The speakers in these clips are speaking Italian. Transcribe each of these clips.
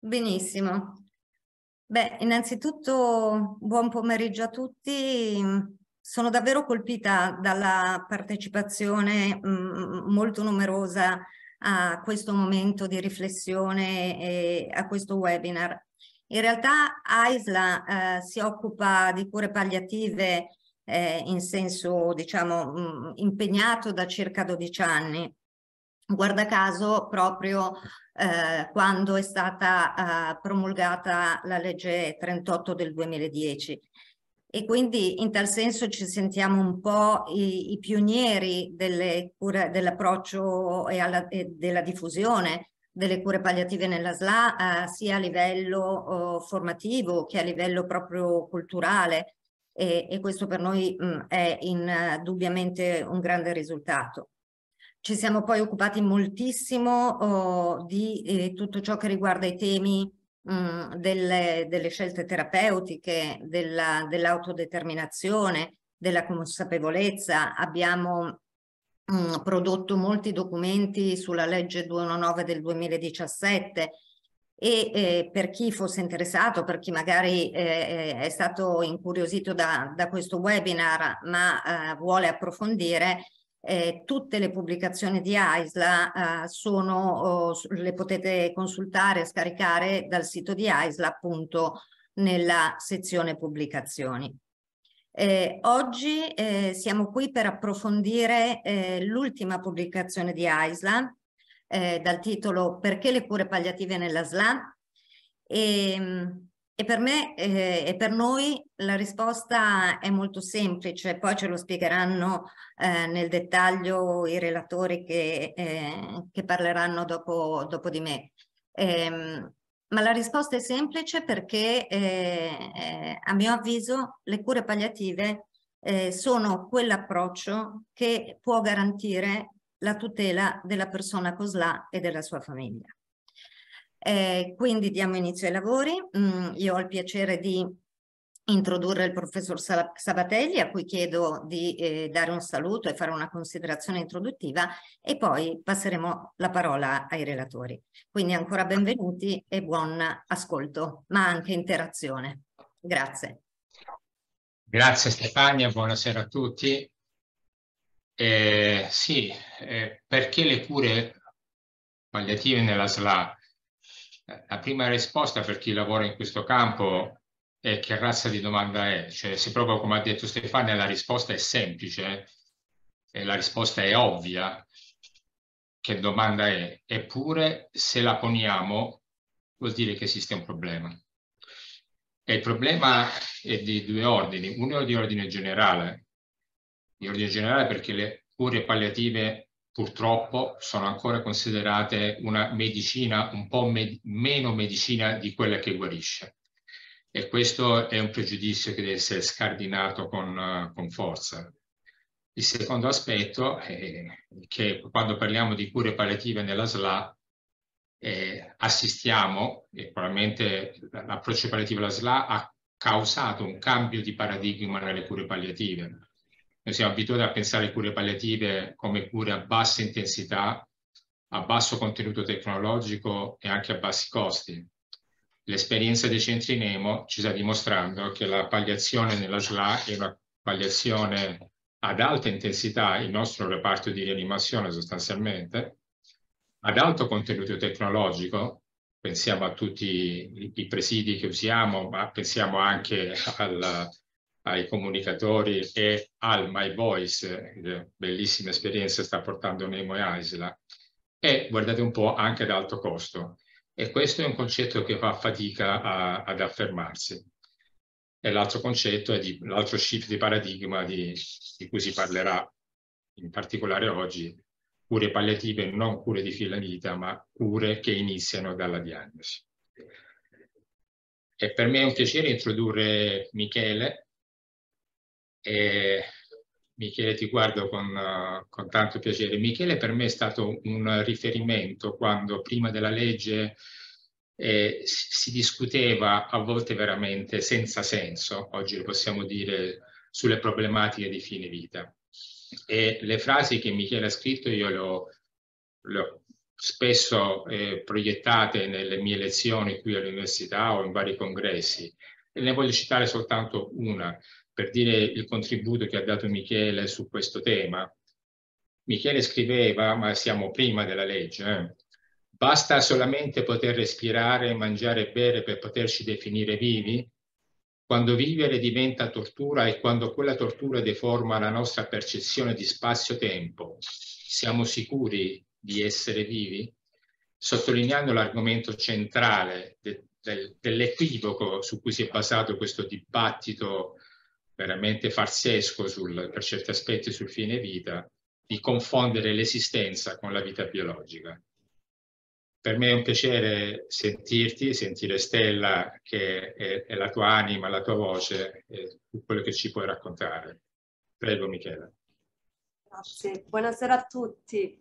Benissimo. Beh, innanzitutto buon pomeriggio a tutti. Sono davvero colpita dalla partecipazione molto numerosa a questo momento di riflessione e a questo webinar. In realtà AISLA si occupa di cure palliative in senso, diciamo, impegnato da circa 12 anni. Guarda caso, proprio quando è stata promulgata la legge 38 del 2010. E quindi in tal senso ci sentiamo un po' i pionieri dell'approccio e della diffusione delle cure palliative nella SLA, sia a livello formativo che a livello proprio culturale, e questo per noi è indubbiamente un grande risultato. Ci siamo poi occupati moltissimo di tutto ciò che riguarda i temi delle scelte terapeutiche, dell'autodeterminazione, della consapevolezza. Abbiamo prodotto molti documenti sulla legge 219 del 2017 e per chi fosse interessato, per chi magari è stato incuriosito da questo webinar ma vuole approfondire, tutte le pubblicazioni di AISLA le potete consultare e scaricare dal sito di AISLA, appunto nella sezione pubblicazioni. Oggi siamo qui per approfondire l'ultima pubblicazione di AISLA dal titolo "Perché le cure palliative nella SLA?". E per me e per noi la risposta è molto semplice, poi ce lo spiegheranno nel dettaglio i relatori che parleranno dopo di me. Ma la risposta è semplice perché a mio avviso le cure palliative sono quell'approccio che può garantire la tutela della persona con SLA e della sua famiglia. Quindi diamo inizio ai lavori. Io ho il piacere di introdurre il professor Sabatelli, a cui chiedo di dare un saluto e fare una considerazione introduttiva, e poi passeremo la parola ai relatori. Quindi ancora benvenuti e buon ascolto, ma anche interazione. Grazie. Grazie Stefania, buonasera a tutti. Perché le cure palliative nella SLA? La prima risposta per chi lavora in questo campo è: che razza di domanda è? Cioè, se proprio come ha detto Stefania, la risposta è semplice e la risposta è ovvia, che domanda è? Eppure, se la poniamo, vuol dire che esiste un problema. E il problema è di due ordini. Uno è di ordine generale. Di ordine generale perché le cure palliative purtroppo sono ancora considerate una medicina un po' meno medicina di quella che guarisce. E questo è un pregiudizio che deve essere scardinato con forza. Il secondo aspetto è che quando parliamo di cure palliative nella SLA assistiamo, e probabilmente l'approccio palliativo alla SLA ha causato un cambio di paradigma nelle cure palliative. Noi siamo abituati a pensare alle cure palliative come cure a bassa intensità, a basso contenuto tecnologico e anche a bassi costi. L'esperienza dei centri Nemo ci sta dimostrando che la palliazione nella SLA è una palliazione ad alta intensità, il nostro reparto di rianimazione sostanzialmente, ad alto contenuto tecnologico. Pensiamo a tutti i presidi che usiamo, ma pensiamo anche ai comunicatori e al My Voice, bellissima esperienza sta portando Nemo e AISLA, e guardate un po' anche ad alto costo. E questo è un concetto che fa fatica ad affermarsi. E l'altro concetto è l'altro shift di paradigma di cui si parlerà in particolare oggi: cure palliative, non cure di fine vita, ma cure che iniziano dalla diagnosi. E per me è un piacere introdurre Michele. Michele, ti guardo con tanto piacere. Michele per me è stato un riferimento quando prima della legge si discuteva, a volte veramente senza senso, oggi lo possiamo dire, sulle problematiche di fine vita. E le frasi che Michele ha scritto io le ho spesso proiettate nelle mie lezioni qui all'università o in vari congressi. E ne voglio citare soltanto una per dire il contributo che ha dato Michele su questo tema. Michele scriveva, ma siamo prima della legge, basta solamente poter respirare, mangiare e bere per poterci definire vivi? Quando vivere diventa tortura e quando quella tortura deforma la nostra percezione di spazio-tempo, siamo sicuri di essere vivi? Sottolineando l'argomento centrale dell'equivoco su cui si è basato questo dibattito veramente farsesco per certi aspetti sul fine vita, di confondere l'esistenza con la vita biologica. Per me è un piacere sentirti, sentire Stella, che è la tua anima, la tua voce, e quello che ci puoi raccontare. Prego, Michela. Grazie, buonasera a tutti.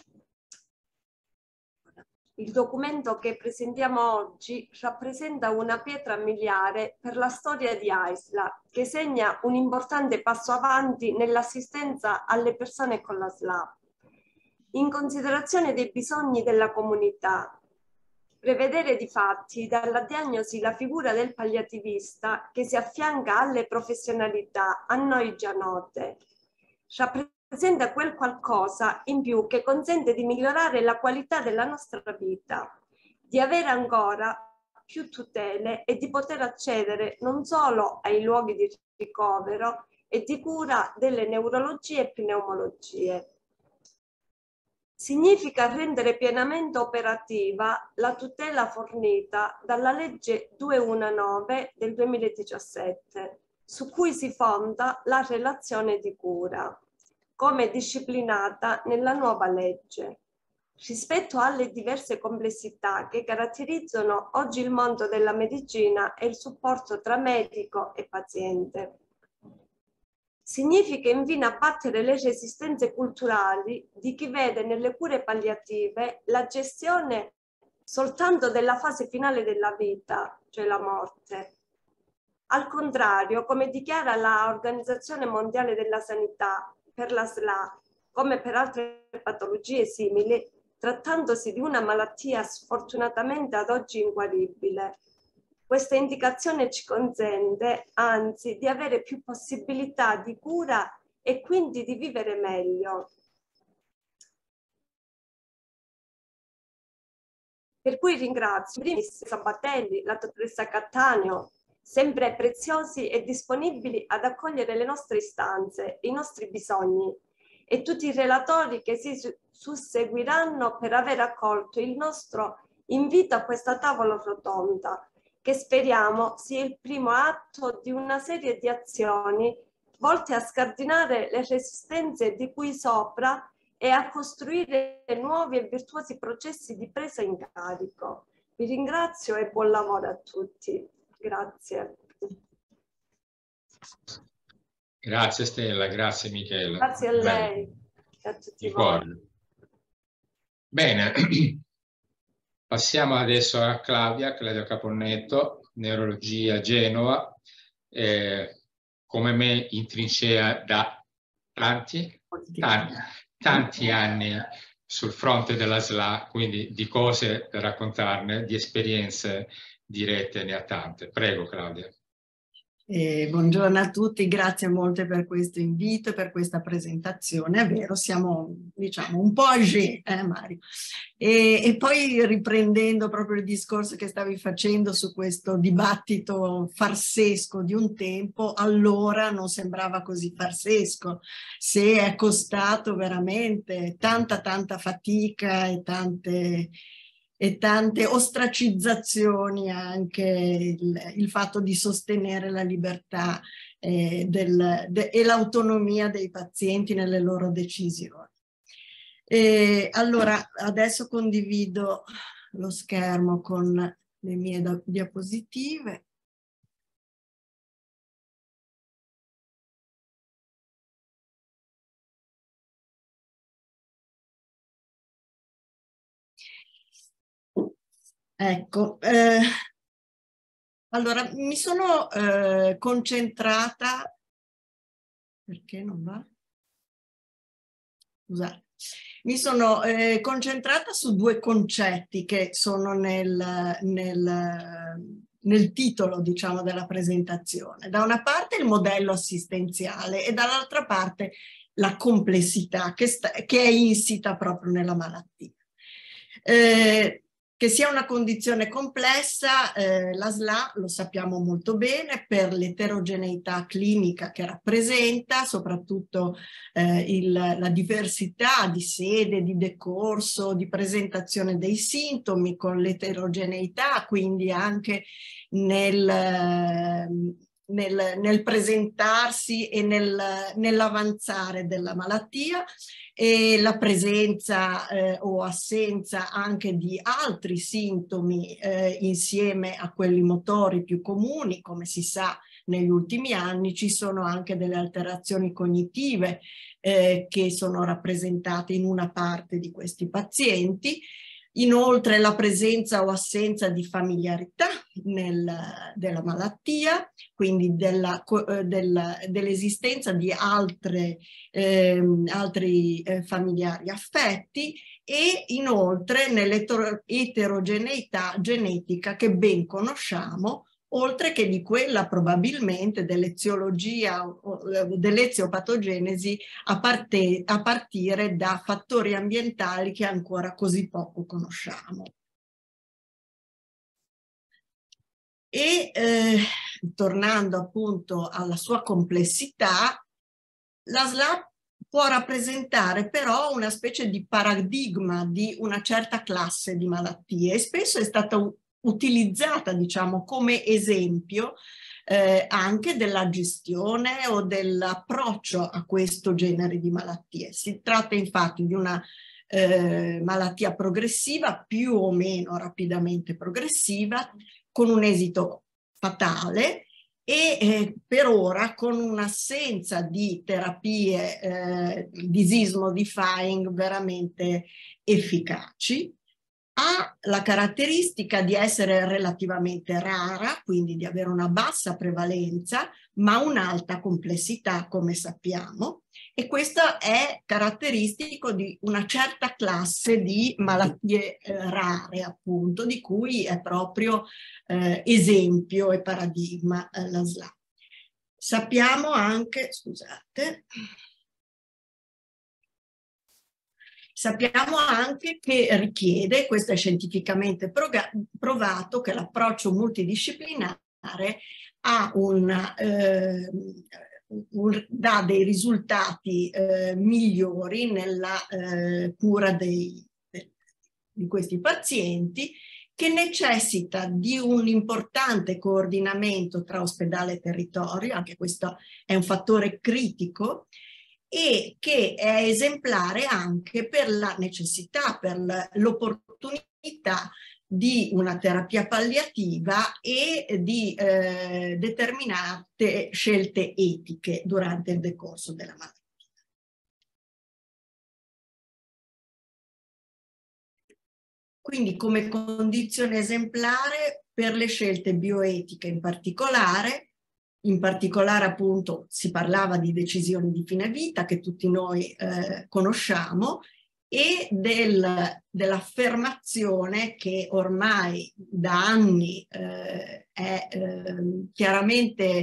Il documento che presentiamo oggi rappresenta una pietra miliare per la storia di AISLA, che segna un importante passo avanti nell'assistenza alle persone con la SLA. In considerazione dei bisogni della comunità, prevedere difatti dalla diagnosi la figura del palliativista che si affianca alle professionalità a noi già note, rappresenta quel qualcosa in più che consente di migliorare la qualità della nostra vita, di avere ancora più tutele e di poter accedere non solo ai luoghi di ricovero e di cura delle neurologie e pneumologie. Significa rendere pienamente operativa la tutela fornita dalla legge 219 del 2017, su cui si fonda la relazione di cura, come disciplinata nella nuova legge. Rispetto alle diverse complessità che caratterizzano oggi il mondo della medicina e il supporto tra medico e paziente. Significa infine abbattere le resistenze culturali di chi vede nelle cure palliative la gestione soltanto della fase finale della vita, cioè la morte. Al contrario, come dichiara l'Organizzazione Mondiale della Sanità per la SLA, come per altre patologie simili, trattandosi di una malattia sfortunatamente ad oggi inguaribile, questa indicazione ci consente, anzi, di avere più possibilità di cura e quindi di vivere meglio. Per cui ringrazio il Primis Sabatelli, la dottoressa Cattaneo, sempre preziosi e disponibili ad accogliere le nostre istanze, i nostri bisogni, e tutti i relatori che si susseguiranno per aver accolto il nostro invito a questa tavola rotonda, che speriamo sia il primo atto di una serie di azioni volte a scardinare le resistenze di cui sopra e a costruire nuovi e virtuosi processi di presa in carico. Vi ringrazio e buon lavoro a tutti. Grazie. Grazie Stella, grazie Michela. Grazie a lei e a tutti voi. Bene, passiamo adesso a Claudia Caponnetto, neurologia Genova, come me in trincea da tanti anni sul fronte della SLA, quindi di cose da raccontarne, di esperienze dirette ne ha tante. Prego Claudia. Buongiorno a tutti, grazie molte per questo invito e per questa presentazione. È vero, siamo diciamo un po' âgé, Mario. E poi riprendendo proprio il discorso che stavi facendo su questo dibattito farsesco di un tempo, allora non sembrava così farsesco, se è costato veramente tanta fatica e tante ostracizzazioni, anche il fatto di sostenere la libertà e l'autonomia dei pazienti nelle loro decisioni. Allora, adesso condivido lo schermo con le mie diapositive. Ecco, allora mi sono concentrata, perché non va? Scusate, Mi sono concentrata su due concetti che sono nel titolo, diciamo, della presentazione. Da una parte il modello assistenziale e dall'altra parte la complessità che è insita proprio nella malattia. Che sia una condizione complessa, la SLA lo sappiamo molto bene per l'eterogeneità clinica che rappresenta, soprattutto la diversità di sede, di decorso, di presentazione dei sintomi con l'eterogeneità, quindi anche nel presentarsi e nell'avanzare della malattia, e la presenza o assenza anche di altri sintomi insieme a quelli motori più comuni. Come si sa, negli ultimi anni ci sono anche delle alterazioni cognitive che sono rappresentate in una parte di questi pazienti. Inoltre la presenza o assenza di familiarità della malattia, quindi dell'esistenza di altri familiari affetti, e inoltre nell'eterogeneità genetica che ben conosciamo, oltre che di quella probabilmente dell'eziologia o dell'eziopatogenesi a partire da fattori ambientali che ancora così poco conosciamo. E tornando appunto alla sua complessità, la SLA può rappresentare però una specie di paradigma di una certa classe di malattie, e spesso è stata utilizzata, diciamo, come esempio anche della gestione o dell'approccio a questo genere di malattie. Si tratta infatti di una malattia progressiva, più o meno rapidamente progressiva, con un esito fatale e per ora con un'assenza di terapie disease modifying veramente efficaci. Ha la caratteristica di essere relativamente rara, quindi di avere una bassa prevalenza, ma un'alta complessità, come sappiamo, e questo è caratteristico di una certa classe di malattie rare, appunto, di cui è proprio esempio e paradigma la SLA. Sappiamo anche, scusate, sappiamo anche che richiede, questo è scientificamente provato, che l'approccio multidisciplinare ha dà dei risultati migliori nella cura di questi pazienti, che necessita di un importante coordinamento tra ospedale e territorio, anche questo è un fattore critico, e che è esemplare anche per la necessità, per l'opportunità di una terapia palliativa e di determinate scelte etiche durante il decorso della malattia. Quindi come condizione esemplare per le scelte bioetiche in particolare appunto si parlava di decisioni di fine vita che tutti noi conosciamo, e dell'affermazione che ormai da anni è chiaramente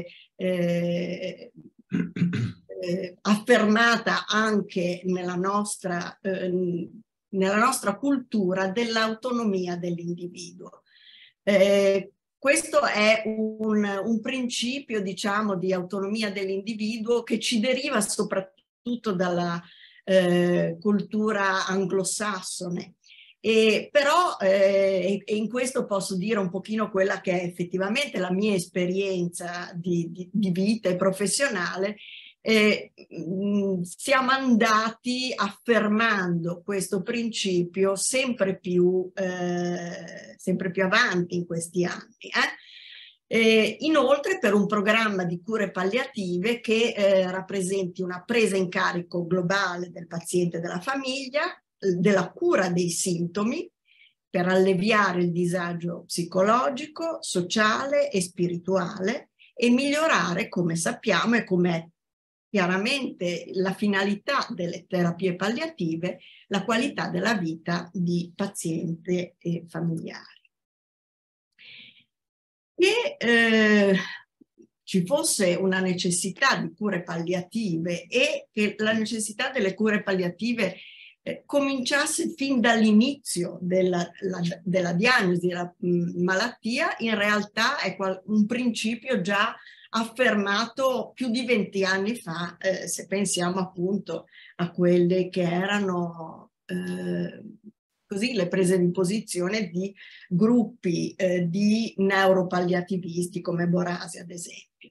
affermata anche nella nostra cultura, dell'autonomia dell'individuo. Questo è un principio, diciamo, di autonomia dell'individuo che ci deriva soprattutto dalla cultura anglosassone. Però in questo posso dire un pochino quella che è effettivamente la mia esperienza di vita e professionale. Siamo andati affermando questo principio sempre più avanti in questi anni. Inoltre per un programma di cure palliative che rappresenti una presa in carico globale del paziente e della famiglia, della cura dei sintomi, per alleviare il disagio psicologico, sociale e spirituale, e migliorare, come sappiamo e come è chiaramente la finalità delle terapie palliative, la qualità della vita di paziente e familiari. Che ci fosse una necessità di cure palliative e che la necessità delle cure palliative cominciasse fin dall'inizio della diagnosi della malattia, in realtà è un principio già affermato più di 20 anni fa, se pensiamo appunto a quelle che erano così le prese di posizione di gruppi di neuropalliativisti come Borasi ad esempio.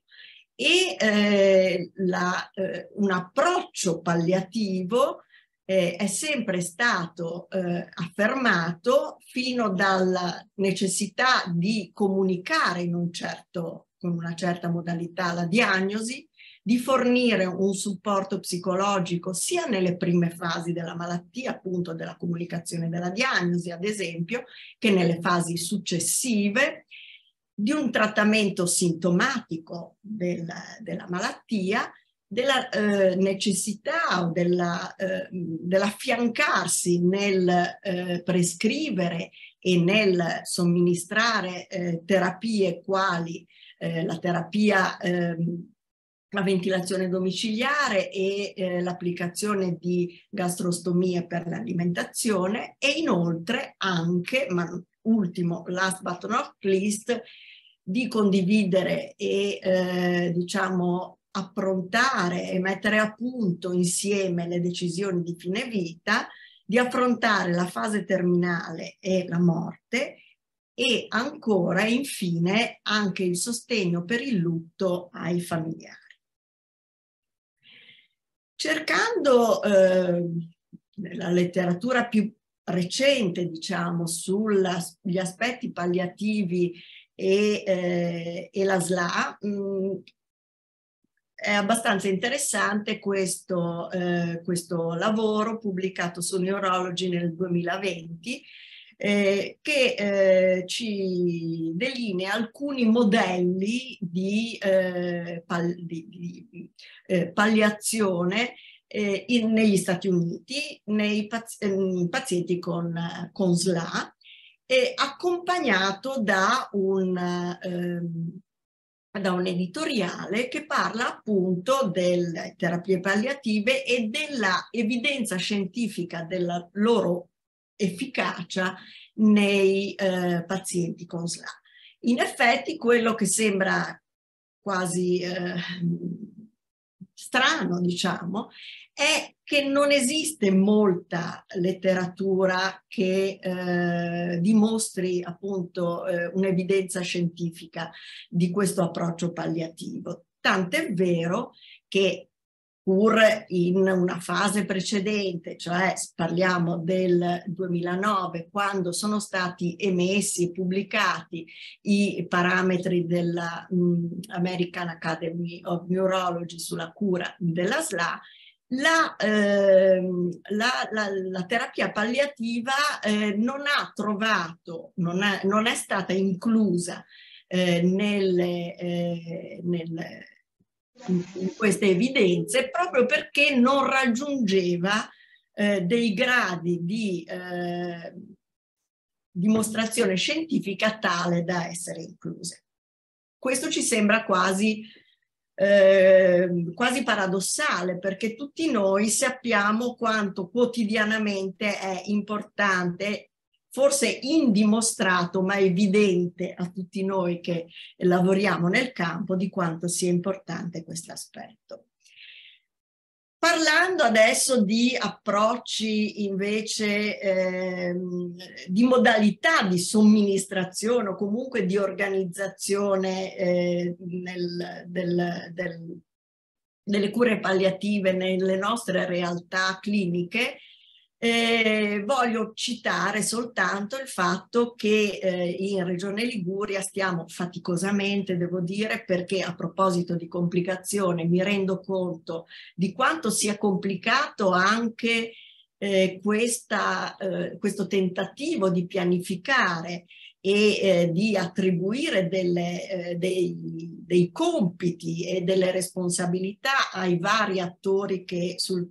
E un approccio palliativo è sempre stato affermato fino dalla necessità di comunicare con una certa modalità la diagnosi, di fornire un supporto psicologico sia nelle prime fasi della malattia, appunto della comunicazione della diagnosi ad esempio, che nelle fasi successive, di un trattamento sintomatico della malattia, della necessità o dell'affiancarsi nel prescrivere e nel somministrare terapie quali la terapia la ventilazione domiciliare e l'applicazione di gastrostomie per l'alimentazione, e inoltre anche, ma ultimo, last but not least, di condividere e diciamo approntare e mettere a punto insieme le decisioni di fine vita, di affrontare la fase terminale e la morte, e ancora infine anche il sostegno per il lutto ai familiari. Cercando nella letteratura più recente, diciamo, sugli aspetti palliativi e la SLA, è abbastanza interessante questo lavoro pubblicato su Neurology nel 2020, che ci delinea alcuni modelli di palliazione negli Stati Uniti, nei pazienti con SLA, accompagnato da un editoriale che parla appunto delle terapie palliative e della evidenza scientifica della loro efficacia nei pazienti con SLA. In effetti quello che sembra quasi strano, diciamo, è che non esiste molta letteratura che dimostri appunto un'evidenza scientifica di questo approccio palliativo. Tant'è vero che pur in una fase precedente, cioè parliamo del 2009, quando sono stati emessi e pubblicati i parametri della American Academy of Neurology sulla cura della SLA, la terapia palliativa non ha trovato, non è stata inclusa in queste evidenze, proprio perché non raggiungeva dei gradi di dimostrazione scientifica tale da essere incluse. Questo ci sembra quasi paradossale, perché tutti noi sappiamo quanto quotidianamente è importante, forse indimostrato ma evidente a tutti noi che lavoriamo nel campo, di quanto sia importante questo aspetto. Parlando adesso di approcci invece di modalità di somministrazione o comunque di organizzazione delle cure palliative nelle nostre realtà cliniche, voglio citare soltanto il fatto che in Regione Liguria stiamo faticosamente, devo dire, perché a proposito di complicazione mi rendo conto di quanto sia complicato anche questo tentativo di pianificare e di attribuire dei compiti e delle responsabilità ai vari attori che sul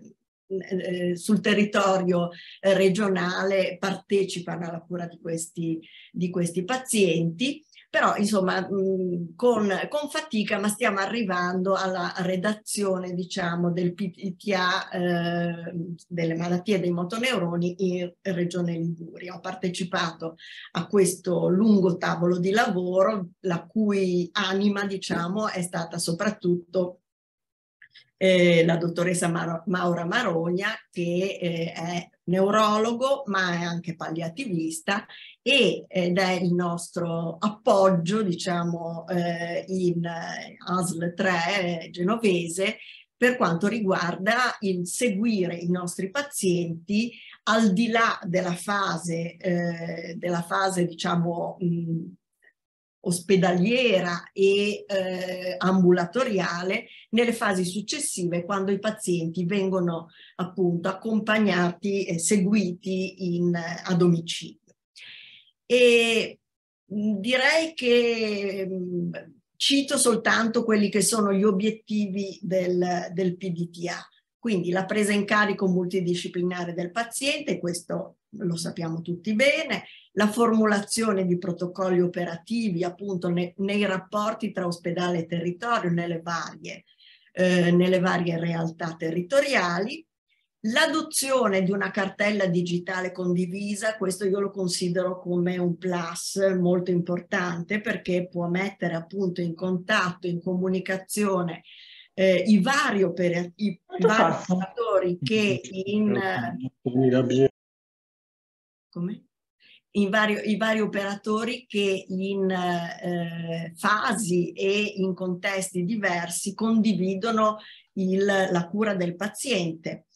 territorio regionale partecipano alla cura di questi pazienti. Però insomma con fatica, ma stiamo arrivando alla redazione, diciamo, del PDTA delle malattie dei motoneuroni in Regione Liguria. Ho partecipato a questo lungo tavolo di lavoro, la cui anima, diciamo, è stata soprattutto la dottoressa Maura Marogna, che è neurologo ma è anche palliativista ed è il nostro appoggio, diciamo, in ASL 3 genovese per quanto riguarda il seguire i nostri pazienti al di là della fase diciamo ospedaliera e ambulatoriale, nelle fasi successive, quando i pazienti vengono appunto accompagnati e seguiti a domicilio. E direi che cito soltanto quelli che sono gli obiettivi del PDTA. Quindi la presa in carico multidisciplinare del paziente, questo lo sappiamo tutti bene, la formulazione di protocolli operativi appunto nei rapporti tra ospedale e territorio, nelle varie realtà territoriali, l'adozione di una cartella digitale condivisa, questo io lo considero come un plus molto importante, perché può mettere appunto in contatto, in comunicazione i vari operatori che i vari operatori che in fasi e in contesti diversi condividono la cura del paziente.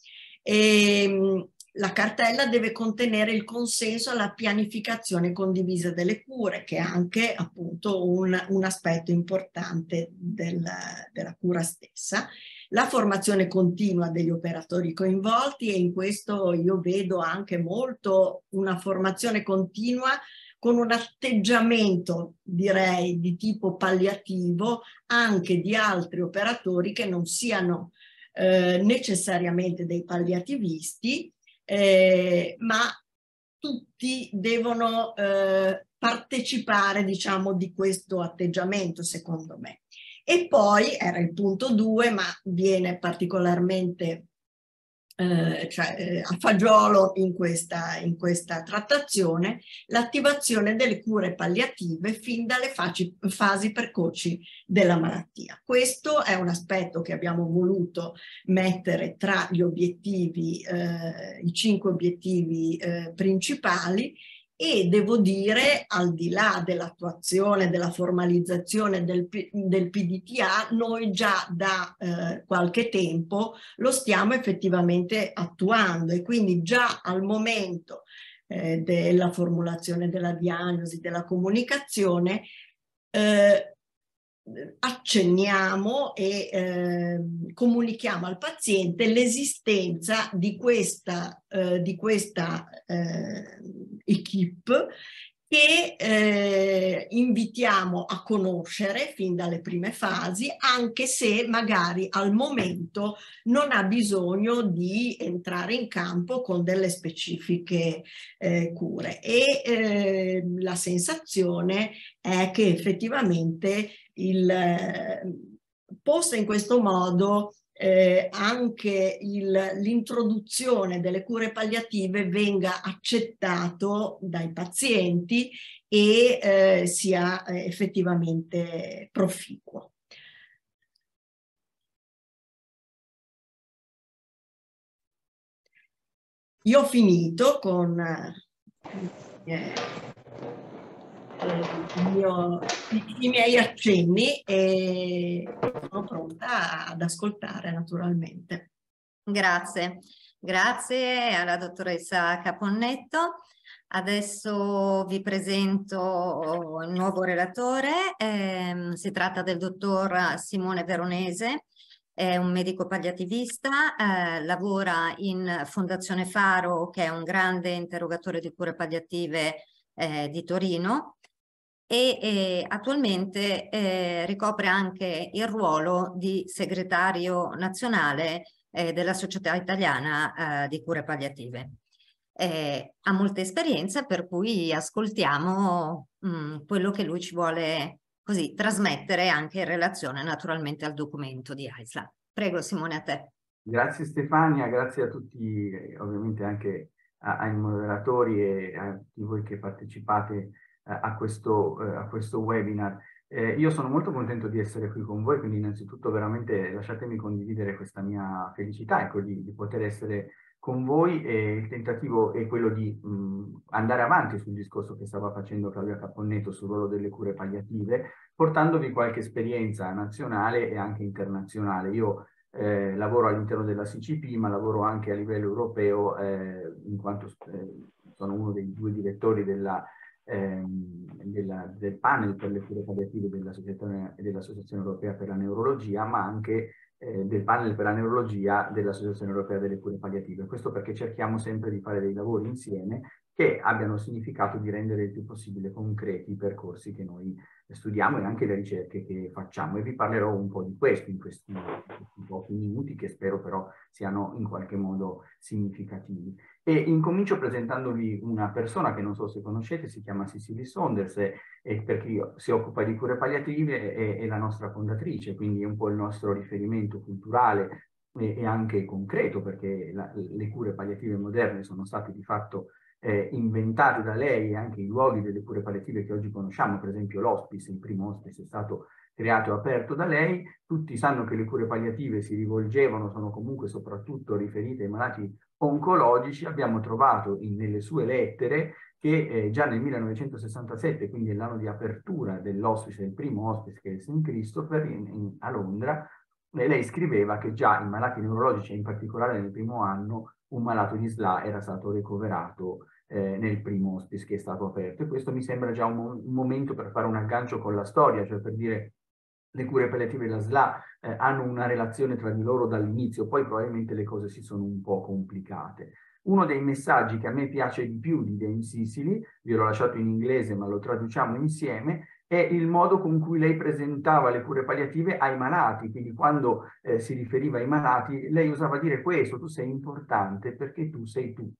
La cartella deve contenere il consenso alla pianificazione condivisa delle cure, che è anche appunto un aspetto importante della cura stessa. La formazione continua degli operatori coinvolti, e in questo io vedo anche molto una formazione continua con un atteggiamento, direi, di tipo palliativo anche di altri operatori che non siano necessariamente dei palliativisti, ma tutti devono partecipare, diciamo, di questo atteggiamento, secondo me. E poi era il punto 2, ma viene particolarmente a fagiolo in questa trattazione, l'attivazione delle cure palliative fin dalle fasi precoci della malattia. Questo è un aspetto che abbiamo voluto mettere tra gli obiettivi, i 5 obiettivi principali, e devo dire, al di là dell'attuazione, della formalizzazione del PDTA, noi già da qualche tempo lo stiamo effettivamente attuando, e quindi già al momento della formulazione della diagnosi, della comunicazione, accenniamo e comunichiamo al paziente l'esistenza di questa equipe che invitiamo a conoscere fin dalle prime fasi, anche se magari al momento non ha bisogno di entrare in campo con delle specifiche cure. E la sensazione è che effettivamente posta in questo modo anche l'introduzione delle cure palliative venga accettato dai pazienti e sia effettivamente proficuo. Io ho finito con i miei accenni e sono pronta ad ascoltare, naturalmente. Grazie, grazie alla dottoressa Caponnetto. Adesso vi presento il nuovo relatore, si tratta del dottor Simone Veronese. è un medico palliativista, lavora in Fondazione Faro, che è un grande interrogatore di cure palliative di Torino, e attualmente ricopre anche il ruolo di segretario nazionale della Società Italiana di Cure Palliative. Ha molta esperienza, per cui ascoltiamo quello che lui ci vuole così trasmettere anche in relazione naturalmente al documento di AISLA. Prego Simone, a te. Grazie Stefania, grazie a tutti, ovviamente anche ai moderatori e a tutti voi che partecipate a questo webinar. Io sono molto contento di essere qui con voi, quindi innanzitutto veramente lasciatemi condividere questa mia felicità, ecco, di poter essere con voi, e il tentativo è quello di andare avanti sul discorso che stava facendo Claudia Caponnetto sul ruolo delle cure palliative, portandovi qualche esperienza nazionale e anche internazionale. Io lavoro all'interno della CCP, ma lavoro anche a livello europeo, in quanto sono uno dei 2 direttori del panel per le cure palliative dell'Associazione Europea per la Neurologia, ma anche del panel per la neurologia dell'Associazione Europea delle Cure Palliative. Questo perché cerchiamo sempre di fare dei lavori insieme che abbiano significato di rendere il più possibile concreti i percorsi che noi studiamo e anche le ricerche che facciamo, e vi parlerò un po' di questo in questi pochi minuti, che spero però siano in qualche modo significativi. E incomincio presentandovi una persona che non so se conoscete, si chiama Cicely Saunders, e per chi si occupa di cure palliative è la nostra fondatrice, quindi è un po' il nostro riferimento culturale e anche concreto, perché le cure palliative moderne sono state di fatto inventate da lei, e anche i luoghi delle cure palliative che oggi conosciamo, per esempio l'hospice, il primo hospice è stato creato e aperto da lei. Tutti sanno che le cure palliative si rivolgevano, sono comunque soprattutto riferite ai malati oncologici. Abbiamo trovato nelle sue lettere che già nel 1967, quindi l'anno di apertura dell'hospice, del primo hospice, che è St. Christopher a Londra, lei scriveva che già i malati neurologici, e in particolare nel primo anno, un malato di SLA era stato ricoverato nel primo hospice che è stato aperto. E questo mi sembra già un momento per fare un aggancio con la storia, cioè per dire le cure palliative e la SLA hanno una relazione tra di loro dall'inizio, poi probabilmente le cose si sono un po' complicate. Uno dei messaggi che a me piace di più di Dame Cicely, vi l'ho lasciato in inglese ma lo traduciamo insieme, è il modo con cui lei presentava le cure palliative ai malati. Quindi quando si riferiva ai malati, lei usava dire questo: tu sei importante perché tu sei tu,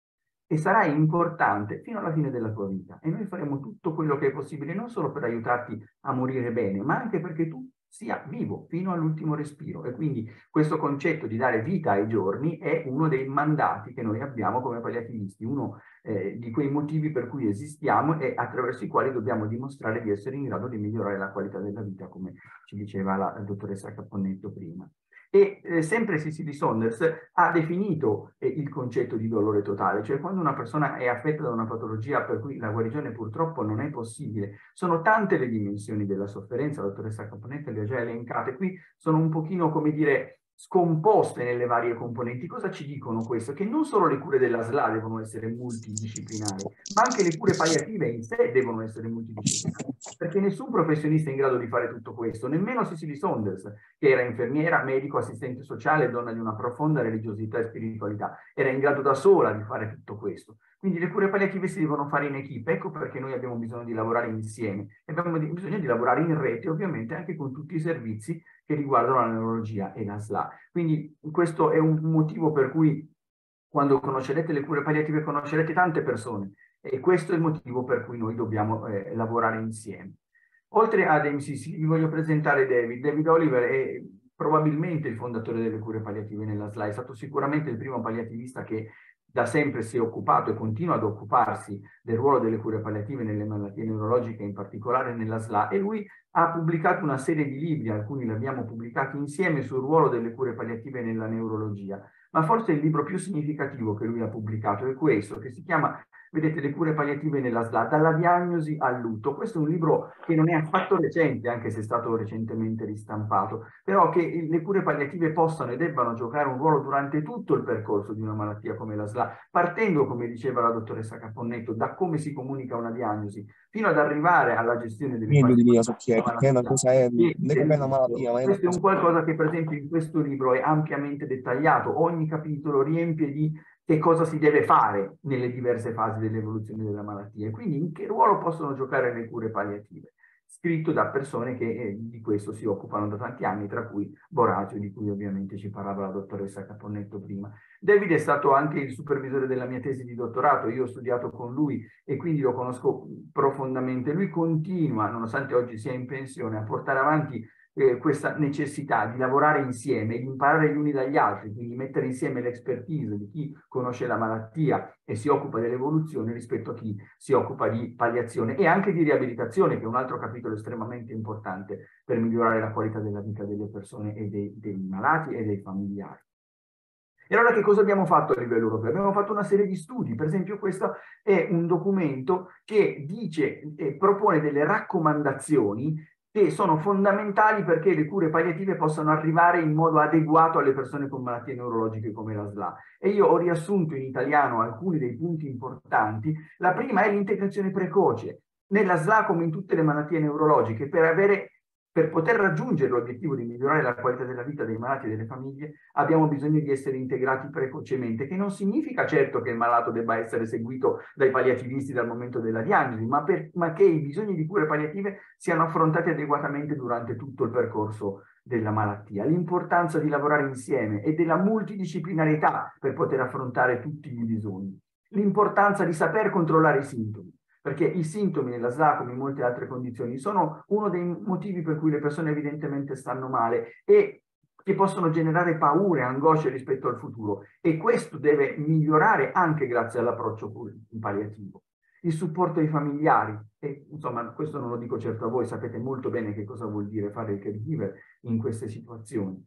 e sarai importante fino alla fine della tua vita, e noi faremo tutto quello che è possibile, non solo per aiutarti a morire bene, ma anche perché tu sia vivo fino all'ultimo respiro. E quindi questo concetto di dare vita ai giorni è uno dei mandati che noi abbiamo come palliativisti, uno di quei motivi per cui esistiamo e attraverso i quali dobbiamo dimostrare di essere in grado di migliorare la qualità della vita, come ci diceva la dottoressa Caponnetto prima. E sempre Cicely Saunders ha definito il concetto di dolore totale, cioè quando una persona è affetta da una patologia per cui la guarigione purtroppo non è possibile. Sono tante le dimensioni della sofferenza, la dottoressa Caponnetto le ha già elencate, qui sono un pochino, come dire, scomposte nelle varie componenti. Cosa ci dicono questo? Che non solo le cure della SLA devono essere multidisciplinari, ma anche le cure palliative in sé devono essere multidisciplinari, perché nessun professionista è in grado di fare tutto questo, nemmeno Cicely Saunders, che era infermiera, medico, assistente sociale, donna di una profonda religiosità e spiritualità, era in grado da sola di fare tutto questo. Quindi le cure palliative si devono fare in equipe, ecco perché noi abbiamo bisogno di lavorare insieme, e abbiamo bisogno di lavorare in rete, ovviamente anche con tutti i servizi che riguardano la neurologia e la SLA. Quindi questo è un motivo per cui quando conoscerete le cure palliative conoscerete tante persone, e questo è il motivo per cui noi dobbiamo lavorare insieme. Oltre ad MCC vi voglio presentare David. David Oliver è probabilmente il fondatore delle cure palliative nella SLA, è stato sicuramente il primo palliativista che da sempre si è occupato e continua ad occuparsi del ruolo delle cure palliative nelle malattie neurologiche, in particolare nella SLA, e lui ha pubblicato una serie di libri, alcuni li abbiamo pubblicati insieme, sul ruolo delle cure palliative nella neurologia. Ma forse il libro più significativo che lui ha pubblicato è questo, che si chiama vedete le cure palliative nella SLA, dalla diagnosi al lutto. Questo è un libro che non è affatto recente, anche se è stato recentemente ristampato, però che le cure palliative possano e debbano giocare un ruolo durante tutto il percorso di una malattia come la SLA, partendo, come diceva la dottoressa Caponnetto, da come si comunica una diagnosi, fino ad arrivare alla gestione delle Questo è un qualcosa che per esempio in questo libro è ampiamente dettagliato, ogni capitolo riempie di che cosa si deve fare nelle diverse fasi dell'evoluzione della malattia e quindi in che ruolo possono giocare le cure palliative, scritto da persone che di questo si occupano da tanti anni, tra cui Boraggio, di cui ovviamente ci parlava la dottoressa Caponnetto prima. David è stato anche il supervisore della mia tesi di dottorato, io ho studiato con lui e quindi lo conosco profondamente. Lui continua, nonostante oggi sia in pensione, a portare avanti questa necessità di lavorare insieme, di imparare gli uni dagli altri, quindi mettere insieme l'expertise di chi conosce la malattia e si occupa dell'evoluzione rispetto a chi si occupa di palliazione e anche di riabilitazione, che è un altro capitolo estremamente importante per migliorare la qualità della vita delle persone e dei malati e dei familiari. E allora che cosa abbiamo fatto a livello europeo? Abbiamo fatto una serie di studi, per esempio questo è un documento che dice e propone delle raccomandazioni che sono fondamentali perché le cure palliative possano arrivare in modo adeguato alle persone con malattie neurologiche come la SLA. E io ho riassunto in italiano alcuni dei punti importanti. La prima è l'integrazione precoce. Nella SLA, come in tutte le malattie neurologiche, per poter raggiungere l'obiettivo di migliorare la qualità della vita dei malati e delle famiglie, abbiamo bisogno di essere integrati precocemente, che non significa certo che il malato debba essere seguito dai palliativisti dal momento della diagnosi, ma che i bisogni di cure palliative siano affrontati adeguatamente durante tutto il percorso della malattia. L'importanza di lavorare insieme e della multidisciplinarietà per poter affrontare tutti i bisogni. L'importanza di saper controllare i sintomi, perché i sintomi nella SLA, come in molte altre condizioni, sono uno dei motivi per cui le persone evidentemente stanno male e che possono generare paure e angosce rispetto al futuro. E questo deve migliorare anche grazie all'approccio palliativo. Il supporto ai familiari, e insomma questo non lo dico certo a voi, sapete molto bene che cosa vuol dire fare il caregiver in queste situazioni.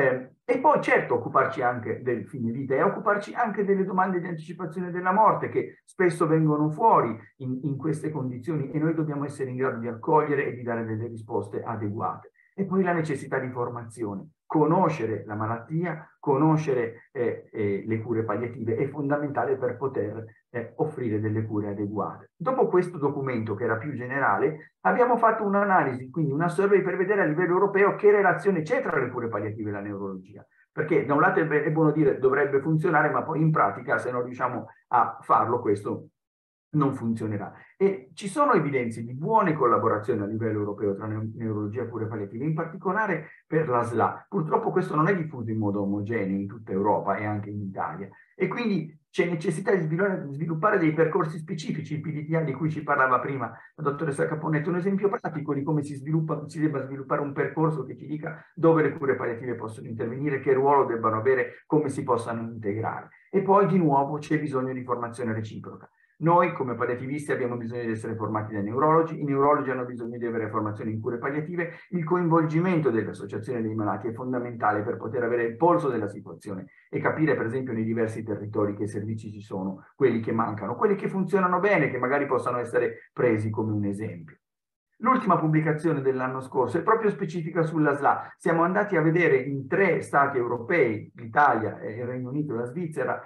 E poi certo occuparci anche del fine vita e occuparci anche delle domande di anticipazione della morte che spesso vengono fuori in queste condizioni e noi dobbiamo essere in grado di accogliere e di dare delle risposte adeguate. E poi la necessità di formazione. Conoscere la malattia, conoscere le cure palliative è fondamentale per poter offrire delle cure adeguate. Dopo questo documento, che era più generale, abbiamo fatto un'analisi, quindi una survey per vedere a livello europeo che relazione c'è tra le cure palliative e la neurologia. Perché da un lato è buono dire dovrebbe funzionare, ma poi in pratica se non riusciamo a farlo questo non funzionerà. E ci sono evidenze di buone collaborazioni a livello europeo tra neurologia e cure palliative, in particolare per la SLA. Purtroppo questo non è diffuso in modo omogeneo in tutta Europa e anche in Italia. E quindi c'è necessità di sviluppare dei percorsi specifici, il PDTA di cui ci parlava prima la dottoressa Caponnetto, un esempio pratico di come si debba sviluppare un percorso che ci dica dove le cure palliative possono intervenire, che ruolo debbano avere, come si possano integrare. E poi di nuovo c'è bisogno di formazione reciproca. Noi come palliativisti abbiamo bisogno di essere formati dai neurologi, i neurologi hanno bisogno di avere formazione in cure palliative, il coinvolgimento dell'associazione dei malati è fondamentale per poter avere il polso della situazione e capire per esempio nei diversi territori che servizi ci sono, quelli che mancano, quelli che funzionano bene, che magari possano essere presi come un esempio. L'ultima pubblicazione dell'anno scorso è proprio specifica sulla SLA. Siamo andati a vedere in 3 stati europei, l'Italia, il Regno Unito e la Svizzera,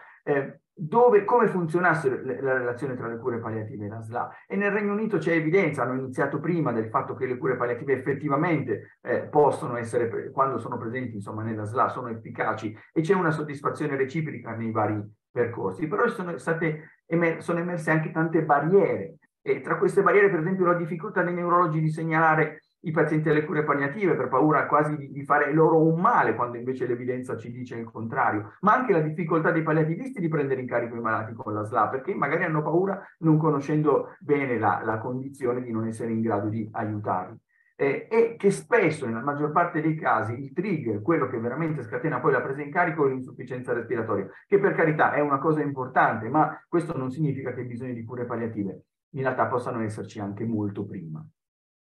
come funzionasse la relazione tra le cure palliative e la SLA. E nel Regno Unito c'è evidenza, hanno iniziato prima del fatto che le cure palliative effettivamente possono essere, quando sono presenti insomma nella SLA, sono efficaci e c'è una soddisfazione reciproca nei vari percorsi. Però sono emerse anche tante barriere. E tra queste barriere, per esempio, la difficoltà dei neurologi di segnalare i pazienti alle cure palliative per paura quasi di fare loro un male, quando invece l'evidenza ci dice il contrario, ma anche la difficoltà dei palliativisti di prendere in carico i malati con la SLA, perché magari hanno paura, non conoscendo bene la condizione, di non essere in grado di aiutarli. E che spesso, nella maggior parte dei casi, il trigger, quello che veramente scatena poi la presa in carico, è l'insufficienza respiratoria, che per carità è una cosa importante, ma questo non significa che i bisogni di cure palliative in realtà possano esserci anche molto prima.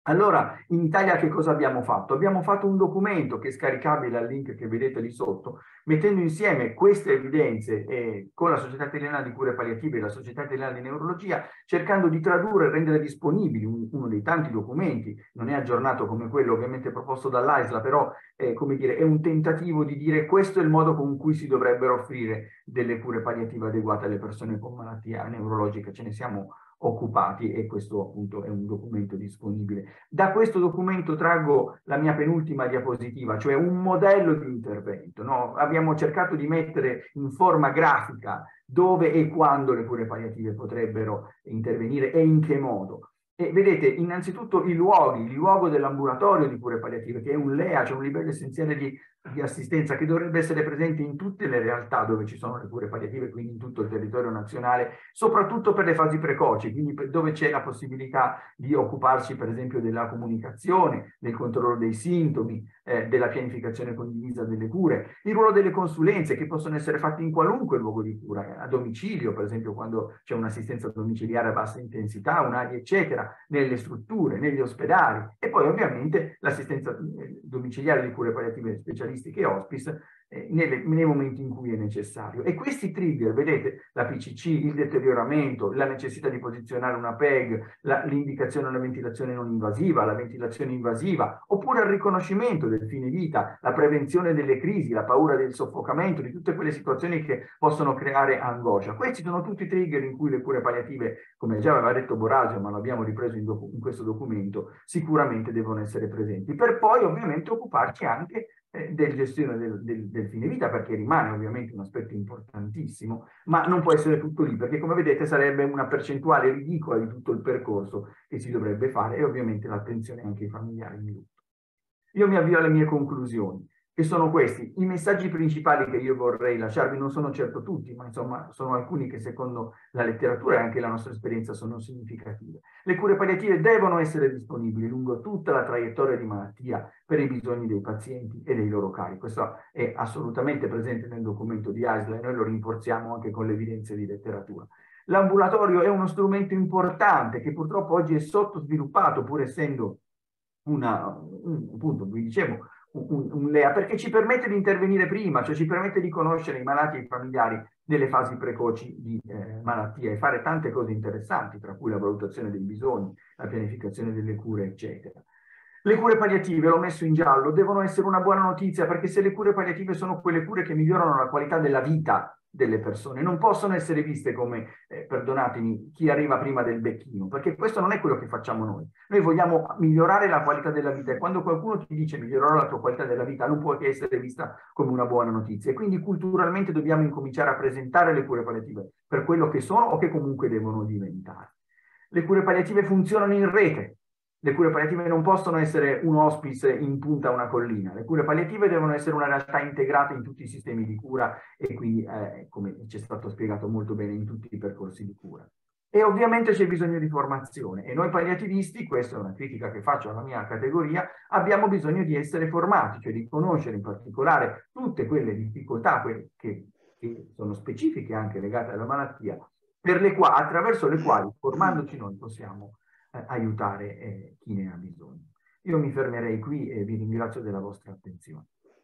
Allora, in Italia che cosa abbiamo fatto? Abbiamo fatto un documento che è scaricabile al link che vedete lì sotto, mettendo insieme queste evidenze con la Società Italiana di Cure Palliative e la Società Italiana di Neurologia, cercando di tradurre e rendere disponibili uno dei tanti documenti. Non è aggiornato come quello ovviamente proposto dall'AISLA, però come dire, è un tentativo di dire questo è il modo con cui si dovrebbero offrire delle cure palliative adeguate alle persone con malattia neurologica. Ce ne siamo occupati e questo appunto è un documento disponibile. Da questo documento traggo la mia penultima diapositiva, cioè un modello di intervento, no? Abbiamo cercato di mettere in forma grafica dove e quando le cure palliative potrebbero intervenire e in che modo. E vedete innanzitutto il luogo dell'ambulatorio di cure palliative, che è un LEA, cioè un livello essenziale di assistenza che dovrebbe essere presente in tutte le realtà dove ci sono le cure palliative, quindi in tutto il territorio nazionale, soprattutto per le fasi precoci, quindi dove c'è la possibilità di occuparsi per esempio della comunicazione, del controllo dei sintomi, della pianificazione condivisa delle cure, il ruolo delle consulenze che possono essere fatte in qualunque luogo di cura, a domicilio per esempio quando c'è un'assistenza domiciliare a bassa intensità, un'ADI eccetera, nelle strutture, negli ospedali e poi ovviamente l'assistenza domiciliare di cure palliative specialistiche e hospice nei momenti in cui è necessario. E questi trigger, vedete, la PCC, il deterioramento, la necessità di posizionare una PEG, l'indicazione alla ventilazione non invasiva, la ventilazione invasiva, oppure il riconoscimento del fine vita, la prevenzione delle crisi, la paura del soffocamento, di tutte quelle situazioni che possono creare angoscia. Questi sono tutti trigger in cui le cure palliative, come già aveva detto Borasio, ma l'abbiamo ripreso in questo documento, sicuramente devono essere presenti, per poi ovviamente occuparci anche del gestione del fine vita, perché rimane ovviamente un aspetto importantissimo, ma non può essere tutto lì, perché come vedete sarebbe una percentuale ridicola di tutto il percorso che si dovrebbe fare e ovviamente l'attenzione anche ai familiari in lutto. Io mi avvio alle mie conclusioni, che sono questi. I messaggi principali che io vorrei lasciarvi non sono certo tutti, ma insomma sono alcuni che secondo la letteratura e anche la nostra esperienza sono significative. Le cure palliative devono essere disponibili lungo tutta la traiettoria di malattia per i bisogni dei pazienti e dei loro cari. Questo è assolutamente presente nel documento di AISLA e noi lo rinforziamo anche con le evidenze di letteratura. L'ambulatorio è uno strumento importante che purtroppo oggi è sottosviluppato, pur essendo appunto, vi dicevo, un LEA, perché ci permette di intervenire prima, cioè ci permette di conoscere i malati e i familiari nelle fasi precoci di malattia e fare tante cose interessanti, tra cui la valutazione dei bisogni, la pianificazione delle cure, eccetera. Le cure palliative, l'ho messo in giallo, devono essere una buona notizia, perché se le cure palliative sono quelle cure che migliorano la qualità della vita delle persone, non possono essere viste come, perdonatemi, chi arriva prima del becchino, perché questo non è quello che facciamo noi. Noi vogliamo migliorare la qualità della vita e quando qualcuno ti dice migliorare la tua qualità della vita non può che essere vista come una buona notizia e quindi culturalmente dobbiamo incominciare a presentare le cure palliative per quello che sono o che comunque devono diventare. Le cure palliative funzionano in rete. Le cure palliative non possono essere un hospice in punta a una collina. Le cure palliative devono essere una realtà integrata in tutti i sistemi di cura e quindi, come ci è stato spiegato molto bene, in tutti i percorsi di cura. E ovviamente c'è bisogno di formazione e noi palliativisti, questa è una critica che faccio alla mia categoria, abbiamo bisogno di essere formati, cioè di conoscere in particolare tutte quelle difficoltà che sono specifiche anche legate alla malattia, attraverso le quali, formandoci noi, possiamo aiutare chi ne ha bisogno. Io mi fermerei qui e vi ringrazio della vostra attenzione.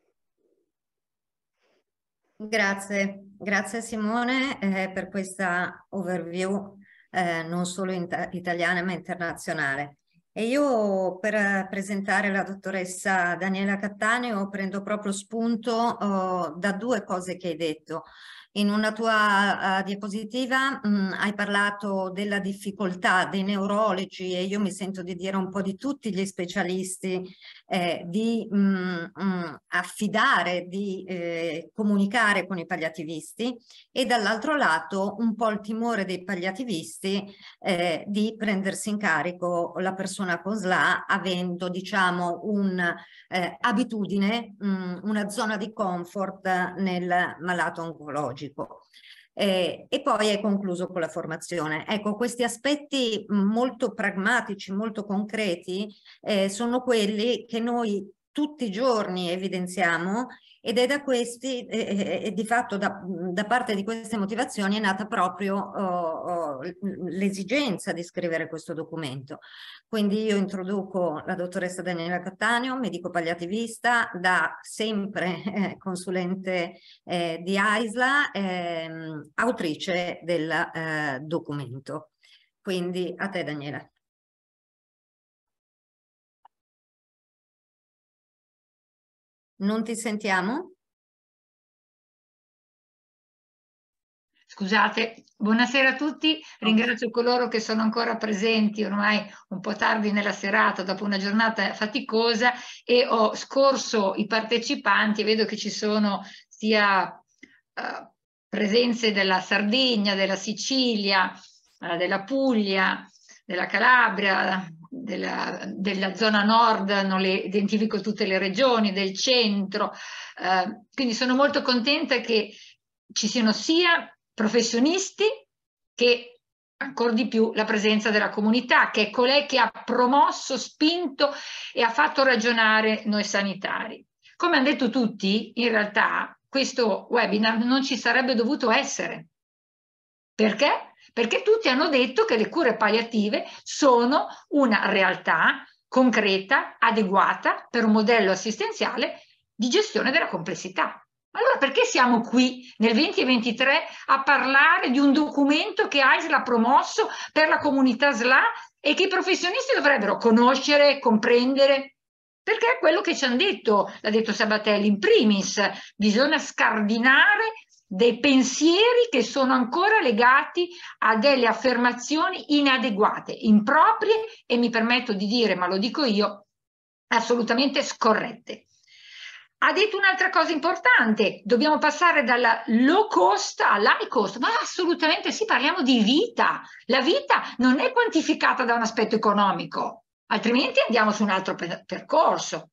Grazie Simone per questa overview non solo italiana ma internazionale. E io per presentare la dottoressa Daniela Cattaneo prendo proprio spunto da due cose che hai detto. In una tua diapositiva hai parlato della difficoltà dei neurologi e io mi sento di dire un po' di tutti gli specialisti di affidare, di comunicare con i palliativisti e dall'altro lato un po' il timore dei palliativisti di prendersi in carico la persona con SLA avendo diciamo un'abitudine, una zona di comfort nel malato oncologico. E poi è concluso con la formazione. Ecco, questi aspetti molto pragmatici, molto concreti sono quelli che noi tutti i giorni evidenziamo, ed è da questi, e di fatto da parte di queste motivazioni è nata proprio l'esigenza di scrivere questo documento. Quindi io introduco la dottoressa Daniela Cattaneo, medico palliativista, da sempre consulente di AISLA, autrice del documento. Quindi a te, Daniela. Non ti sentiamo? Scusate, buonasera a tutti, ringrazio coloro che sono ancora presenti ormai un po' tardi nella serata dopo una giornata faticosa, e ho scorso i partecipanti e vedo che ci sono sia presenze della Sardegna, della Sicilia, della Puglia, della Calabria, della zona nord, non le identifico tutte le regioni, del centro, quindi sono molto contenta che ci siano sia professionisti che ancora di più la presenza della comunità, che è colei che ha promosso, spinto e ha fatto ragionare noi sanitari. Come hanno detto tutti, in realtà questo webinar non ci sarebbe dovuto essere. Perché? Perché tutti hanno detto che le cure palliative sono una realtà concreta, adeguata per un modello assistenziale di gestione della complessità. Allora perché siamo qui nel 2023 a parlare di un documento che AISLA ha promosso per la comunità SLA e che i professionisti dovrebbero conoscere, comprendere? Perché è quello che ci hanno detto, l'ha detto Sabatelli in primis, bisogna scardinare dei pensieri che sono ancora legati a delle affermazioni inadeguate, improprie e, mi permetto di dire, ma lo dico io, assolutamente scorrette. Ha detto un'altra cosa importante, dobbiamo passare dalla low cost all'high cost, ma assolutamente sì, parliamo di vita. La vita non è quantificata da un aspetto economico, altrimenti andiamo su un altro percorso.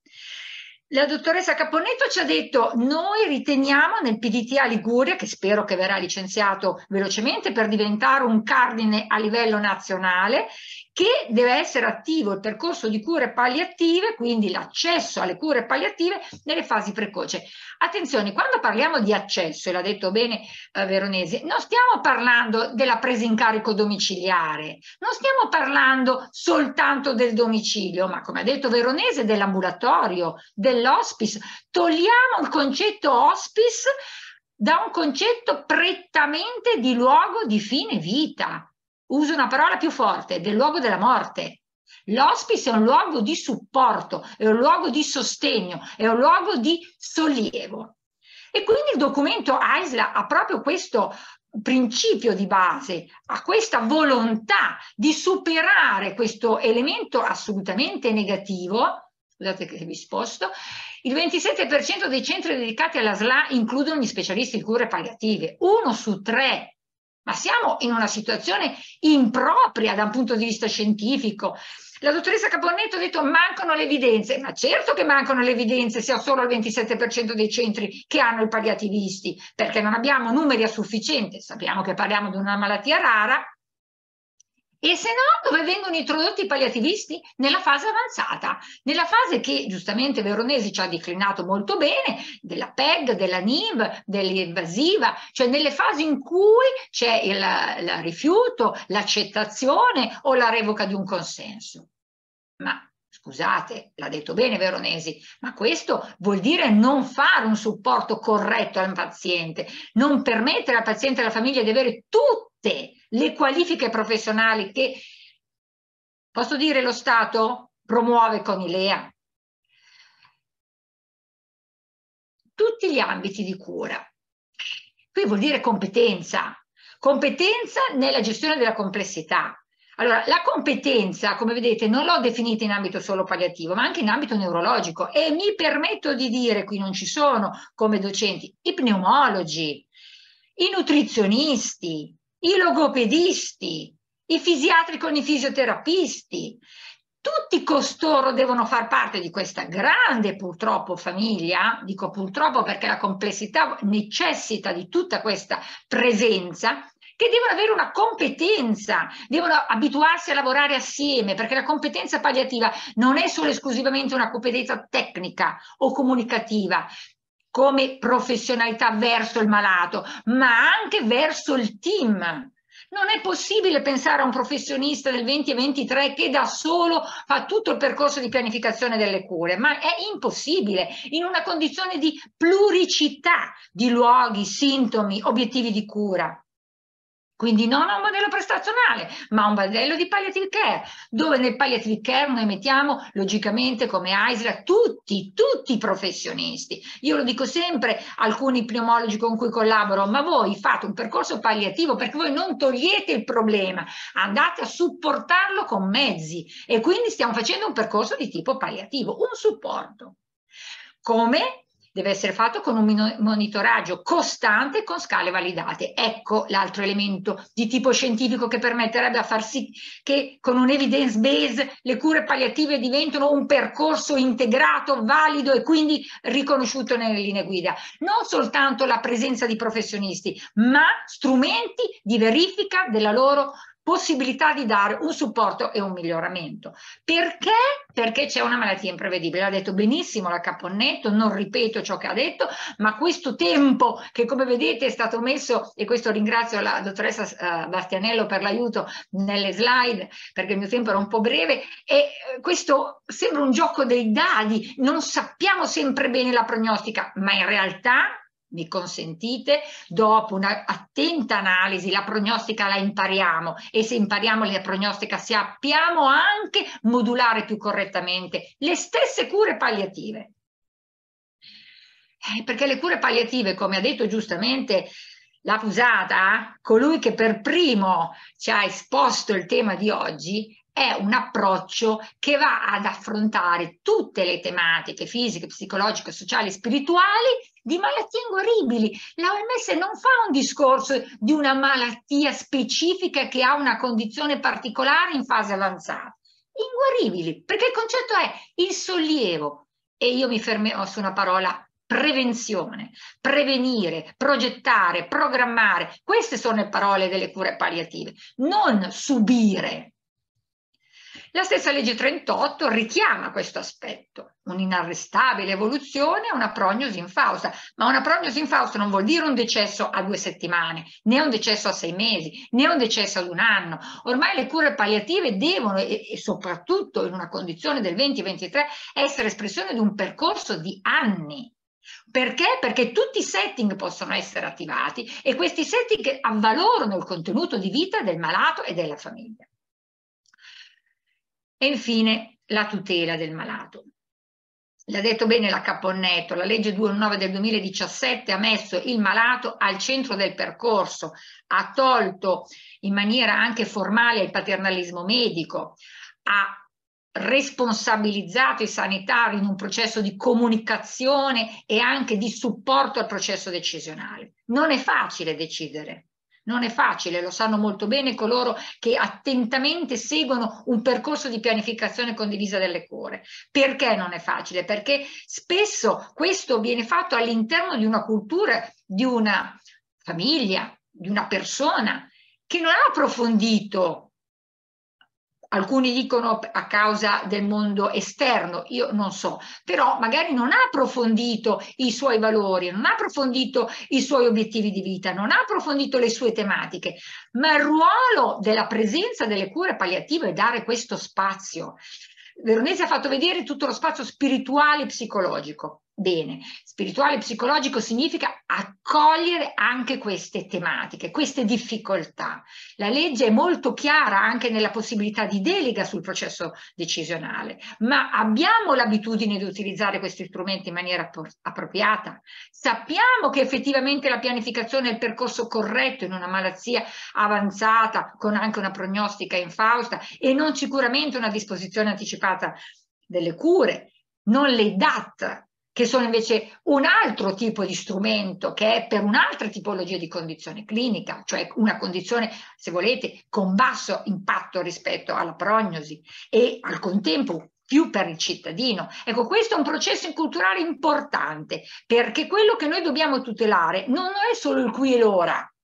La dottoressa Caponnetto ci ha detto: noi riteniamo nel PDTA Liguria, che spero che verrà licenziato velocemente per diventare un cardine a livello nazionale, che deve essere attivo il percorso di cure palliative, quindi l'accesso alle cure palliative nelle fasi precoci. Attenzione, quando parliamo di accesso, e l'ha detto bene Veronesi, non stiamo parlando della presa in carico domiciliare, non stiamo parlando soltanto del domicilio, ma come ha detto Veronesi, dell'ambulatorio, dell'hospice. Togliamo il concetto hospice da un concetto prettamente di luogo di fine vita. Uso una parola più forte, del luogo della morte. L'hospice è un luogo di supporto, è un luogo di sostegno, è un luogo di sollievo. E quindi il documento AISLA ha proprio questo principio di base, ha questa volontà di superare questo elemento assolutamente negativo. Scusate che vi sposto. Il 27% dei centri dedicati alla SLA includono gli specialisti di cure palliative, 1 su 3. Ma siamo in una situazione impropria da un punto di vista scientifico. La dottoressa Caponnetto ha detto: mancano le evidenze. Ma certo che mancano le evidenze se ho solo il 27% dei centri che hanno i palliativisti, perché non abbiamo numeri a sufficienza. Sappiamo che parliamo di una malattia rara. E se no, dove vengono introdotti i palliativisti? Nella fase avanzata, nella fase che giustamente Veronesi ci ha declinato molto bene, della PEG, della NIV, dell'invasiva, cioè nelle fasi in cui c'è il rifiuto, l'accettazione o la revoca di un consenso. Ma scusate, l'ha detto bene Veronesi, ma questo vuol dire non fare un supporto corretto al paziente, non permettere al paziente e alla famiglia di avere tutte le qualifiche professionali che, posso dire, lo Stato promuove con i LEA. Tutti gli ambiti di cura. Qui vuol dire competenza, competenza nella gestione della complessità. Allora, la competenza, come vedete, non l'ho definita in ambito solo palliativo, ma anche in ambito neurologico, e mi permetto di dire, qui non ci sono come docenti, i pneumologi, i nutrizionisti, i logopedisti, i fisiatri con i fisioterapisti. Tutti costoro devono far parte di questa grande, purtroppo, famiglia. Dico purtroppo perché la complessità necessita di tutta questa presenza, che devono avere una competenza, devono abituarsi a lavorare assieme, perché la competenza palliativa non è solo esclusivamente una competenza tecnica o comunicativa come professionalità verso il malato, ma anche verso il team. Non è possibile pensare a un professionista del 2023 che da solo fa tutto il percorso di pianificazione delle cure, ma è impossibile in una condizione di pluricità di luoghi, sintomi, obiettivi di cura. Quindi non un modello prestazionale, ma un modello di palliative care, dove nel palliative care noi mettiamo logicamente come AISLA tutti i professionisti. Io lo dico sempre a alcuni pneumologi con cui collaboro, ma voi fate un percorso palliativo perché voi non togliete il problema, andate a supportarlo con mezzi e quindi stiamo facendo un percorso di tipo palliativo, un supporto. Come? Deve essere fatto con un monitoraggio costante con scale validate. Ecco l'altro elemento di tipo scientifico che permetterebbe a far sì che con un evidence base le cure palliative diventino un percorso integrato, valido e quindi riconosciuto nelle linee guida. Non soltanto la presenza di professionisti, ma strumenti di verifica della loro possibilità di dare un supporto e un miglioramento. Perché? Perché c'è una malattia imprevedibile. L'ha detto benissimo la Caponnetto, non ripeto ciò che ha detto, ma questo tempo che come vedete è stato messo, e questo ringrazio la dottoressa Bastianello per l'aiuto nelle slide, perché il mio tempo era un po' breve, e questo sembra un gioco dei dadi, non sappiamo sempre bene la prognostica, ma in realtà mi consentite, dopo una attenta analisi la prognostica la impariamo e se impariamo la prognostica sappiamo anche modulare più correttamente le stesse cure palliative. Perché le cure palliative, come ha detto giustamente la Fusata, colui che per primo ci ha esposto il tema di oggi, è un approccio che va ad affrontare tutte le tematiche fisiche, psicologiche, sociali e spirituali di malattie inguaribili. La OMS non fa un discorso di una malattia specifica che ha una condizione particolare in fase avanzata. Inguaribili, perché il concetto è il sollievo. E io mi fermerò su una parola: prevenzione, prevenire, progettare, programmare. Queste sono le parole delle cure palliative, non subire. La stessa legge 38 richiama questo aspetto, un'inarrestabile evoluzione a una prognosi infausta, ma una prognosi infausta non vuol dire un decesso a 2 settimane, né un decesso a 6 mesi, né un decesso ad 1 anno. Ormai le cure palliative devono, e soprattutto in una condizione del 2023, essere espressione di un percorso di anni. Perché? Perché tutti i setting possono essere attivati e questi setting avvalorano il contenuto di vita del malato e della famiglia. E infine la tutela del malato. L'ha detto bene la Caponnetto, la legge 219 del 2017 ha messo il malato al centro del percorso, ha tolto in maniera anche formale il paternalismo medico, ha responsabilizzato i sanitari in un processo di comunicazione e anche di supporto al processo decisionale. Non è facile decidere. Non è facile, lo sanno molto bene coloro che attentamente seguono un percorso di pianificazione condivisa delle cure. Perché non è facile? Perché spesso questo viene fatto all'interno di una cultura, di una famiglia, di una persona che non ha approfondito. Alcuni dicono a causa del mondo esterno, io non so, però magari non ha approfondito i suoi valori, non ha approfondito i suoi obiettivi di vita, non ha approfondito le sue tematiche, ma il ruolo della presenza delle cure palliative è dare questo spazio. Veronesi ha fatto vedere tutto lo spazio spirituale e psicologico. Bene, spirituale e psicologico significa accogliere anche queste tematiche, queste difficoltà. La legge è molto chiara anche nella possibilità di delega sul processo decisionale, ma abbiamo l'abitudine di utilizzare questi strumenti in maniera appropriata? Sappiamo che effettivamente la pianificazione è il percorso corretto in una malattia avanzata con anche una prognostica infausta e non sicuramente una disposizione anticipata delle cure, non le DAT, che sono invece un altro tipo di strumento che è per un'altra tipologia di condizione clinica, cioè una condizione, se volete, con basso impatto rispetto alla prognosi e al contempo più per il cittadino. Ecco, questo è un processo culturale importante, perché quello che noi dobbiamo tutelare non è solo il qui e l'ora,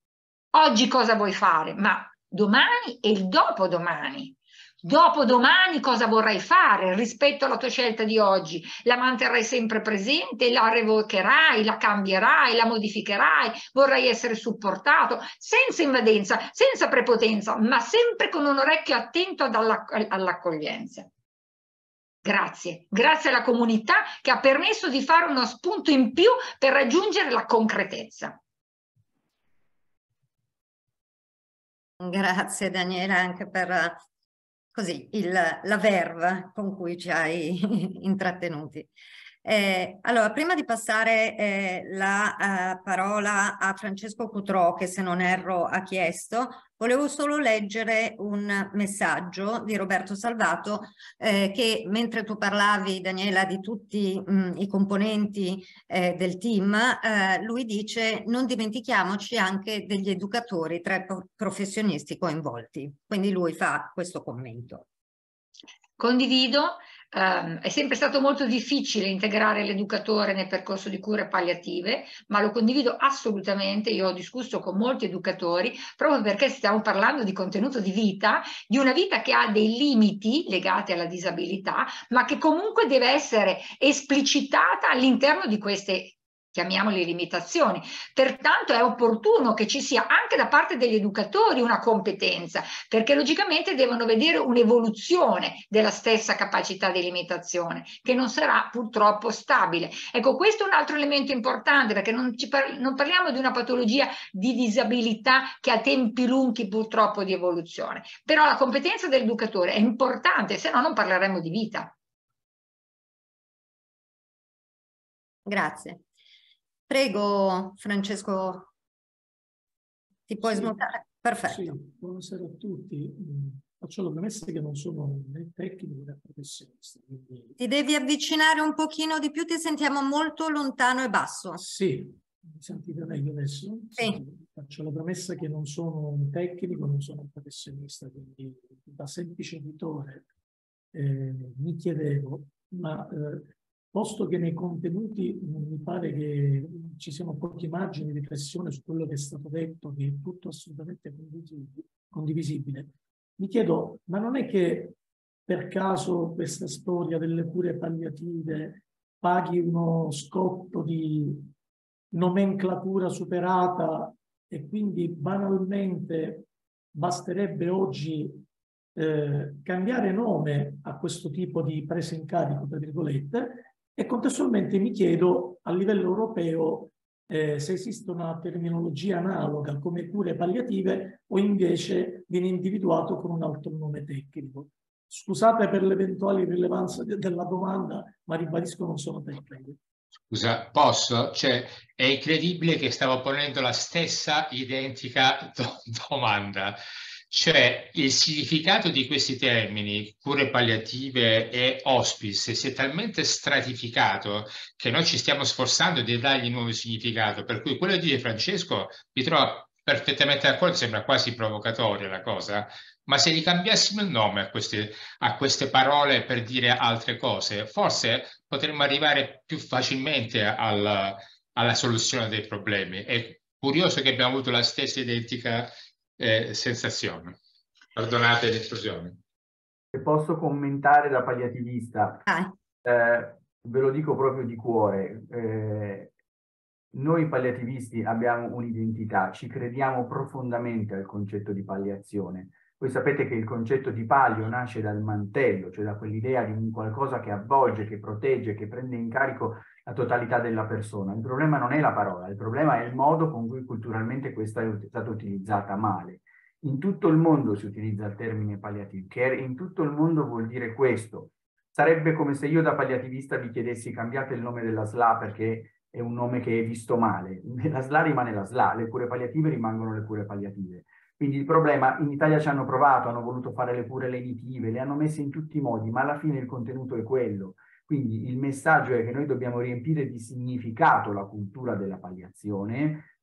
Oggi cosa vuoi fare? Ma domani e il dopodomani. Dopodomani cosa vorrai fare rispetto alla tua scelta di oggi? La manterrai sempre presente, la revocherai, la cambierai, la modificherai, vorrai essere supportato, senza invadenza, senza prepotenza, ma sempre con un orecchio attento all'accoglienza. Grazie, grazie alla comunità che ha permesso di fare uno spunto in più per raggiungere la concretezza. Grazie Daniela anche per così la verve con cui ci hai intrattenuti. Allora, prima di passare la parola a Francesco Cutrò, che se non erro ha chiesto, volevo solo leggere un messaggio di Roberto Salvato che mentre tu parlavi, Daniela, di tutti i componenti del team, lui dice: non dimentichiamoci anche degli educatori tra i professionisti coinvolti. Quindi lui fa questo commento. Condivido. È sempre stato molto difficile integrare l'educatore nel percorso di cure palliative, ma lo condivido assolutamente. Io ho discusso con molti educatori proprio perché stiamo parlando di contenuto di vita, di una vita che ha dei limiti legati alla disabilità, ma che comunque deve essere esplicitata all'interno di queste, chiamiamole, limitazioni. Pertanto è opportuno che ci sia anche da parte degli educatori una competenza, perché logicamente devono vedere un'evoluzione della stessa capacità di limitazione, che non sarà purtroppo stabile. Ecco, questo è un altro elemento importante, perché non parliamo di una patologia di disabilità che ha tempi lunghi purtroppo di evoluzione, però la competenza dell'educatore è importante, se no non parleremo di vita. Grazie. Prego Francesco, ti puoi smontare? Perfetto. Sì, buonasera a tutti. Faccio la premessa che non sono né tecnico né professionista. Quindi... Ti devi avvicinare un pochino di più, ti sentiamo molto lontano e basso. Sì, mi sentite meglio adesso? Sì. Faccio la premessa che non sono un tecnico, non sono un professionista, quindi da semplice editore mi chiedevo, ma posto che nei contenuti mi pare che ci siano pochi margini di riflessione su quello che è stato detto, che è tutto assolutamente condivisibile, mi chiedo, ma non è che per caso questa storia delle cure palliative paghi uno scotto di nomenclatura superata e quindi banalmente basterebbe oggi cambiare nome a questo tipo di presa in carico, tra virgolette, e contestualmente mi chiedo a livello europeo se esiste una terminologia analoga come cure palliative o invece viene individuato con un altro nome tecnico. Scusate per l'eventuale rilevanza della domanda, ma ribadisco non sono tecnico. Scusa, posso? Cioè, è incredibile che stavo ponendo la stessa identica domanda. Cioè, il significato di questi termini, cure palliative e hospice, si è talmente stratificato che noi ci stiamo sforzando di dargli un nuovo significato. Per cui quello che dice Francesco mi trovo perfettamente d'accordo, sembra quasi provocatoria la cosa, ma se gli cambiassimo il nome a queste parole per dire altre cose, forse potremmo arrivare più facilmente alla soluzione dei problemi. È curioso che abbiamo avuto la stessa identica sensazione. Perdonate l'intrusione. Se posso commentare da palliativista, ve lo dico proprio di cuore, noi palliativisti abbiamo un'identità, ci crediamo profondamente al concetto di palliazione. Voi sapete che il concetto di palio nasce dal mantello, cioè da quell'idea di un qualcosa che avvolge, che protegge, che prende in carico la totalità della persona. Il problema non è la parola, il problema è il modo con cui culturalmente questa è stata utilizzata male. In tutto il mondo si utilizza il termine palliativo, che in tutto il mondo vuol dire questo. Sarebbe come se io da palliativista vi chiedessi cambiate il nome della SLA perché è un nome che è visto male. La SLA rimane la SLA, le cure palliative rimangono le cure palliative. Quindi il problema, in Italia ci hanno provato, hanno voluto fare le cure lenitive, le hanno messe in tutti i modi, ma alla fine il contenuto è quello. Quindi il messaggio è che noi dobbiamo riempire di significato la cultura della palliazione,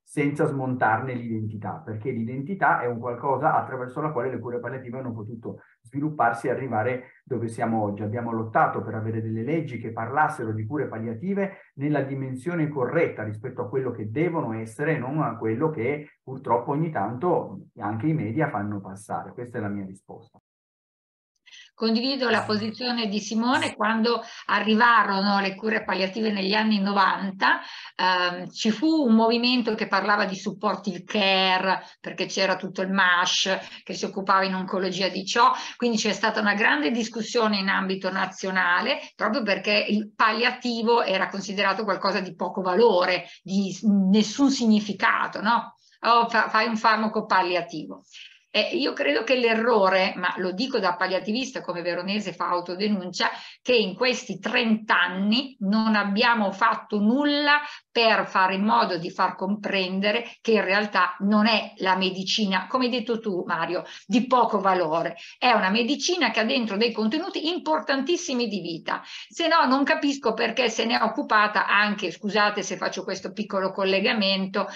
senza smontarne l'identità, perché l'identità è un qualcosa attraverso la quale le cure palliative hanno potuto svilupparsi e arrivare dove siamo oggi. Abbiamo lottato per avere delle leggi che parlassero di cure palliative nella dimensione corretta rispetto a quello che devono essere e non a quello che purtroppo ogni tanto anche i media fanno passare. Questa è la mia risposta. Condivido la posizione di Simone. Quando arrivarono le cure palliative negli anni 90, ci fu un movimento che parlava di supportive care, perché c'era tutto il MASH che si occupava in oncologia di ciò, quindi c'è stata una grande discussione in ambito nazionale, proprio perché il palliativo era considerato qualcosa di poco valore, di nessun significato, no? Oh, fai un farmaco palliativo. Io credo che l'errore, ma lo dico da palliativista come Veronese fa autodenuncia, che in questi 30 anni non abbiamo fatto nulla per fare in modo di far comprendere che in realtà non è la medicina, come hai detto tu Mario, di poco valore, è una medicina che ha dentro dei contenuti importantissimi di vita, se no non capisco perché se ne è occupata anche, scusate se faccio questo piccolo collegamento,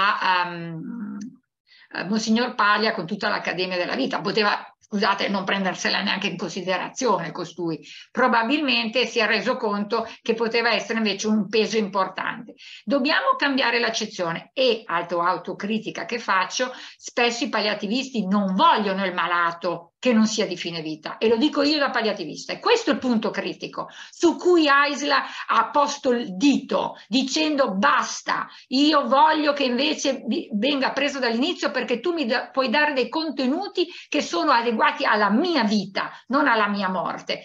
Monsignor Paglia con tutta l'Accademia della Vita. Poteva, scusate, non prendersela neanche in considerazione costui. Probabilmente si è reso conto che poteva essere invece un peso importante. Dobbiamo cambiare l'accezione e, autocritica che faccio, spesso i palliativisti non vogliono il malato che non sia di fine vita, e lo dico io da palliativista, e questo è il punto critico su cui AISLA ha posto il dito dicendo basta, io voglio che invece venga preso dall'inizio, perché tu mi puoi dare dei contenuti che sono adeguati alla mia vita, non alla mia morte.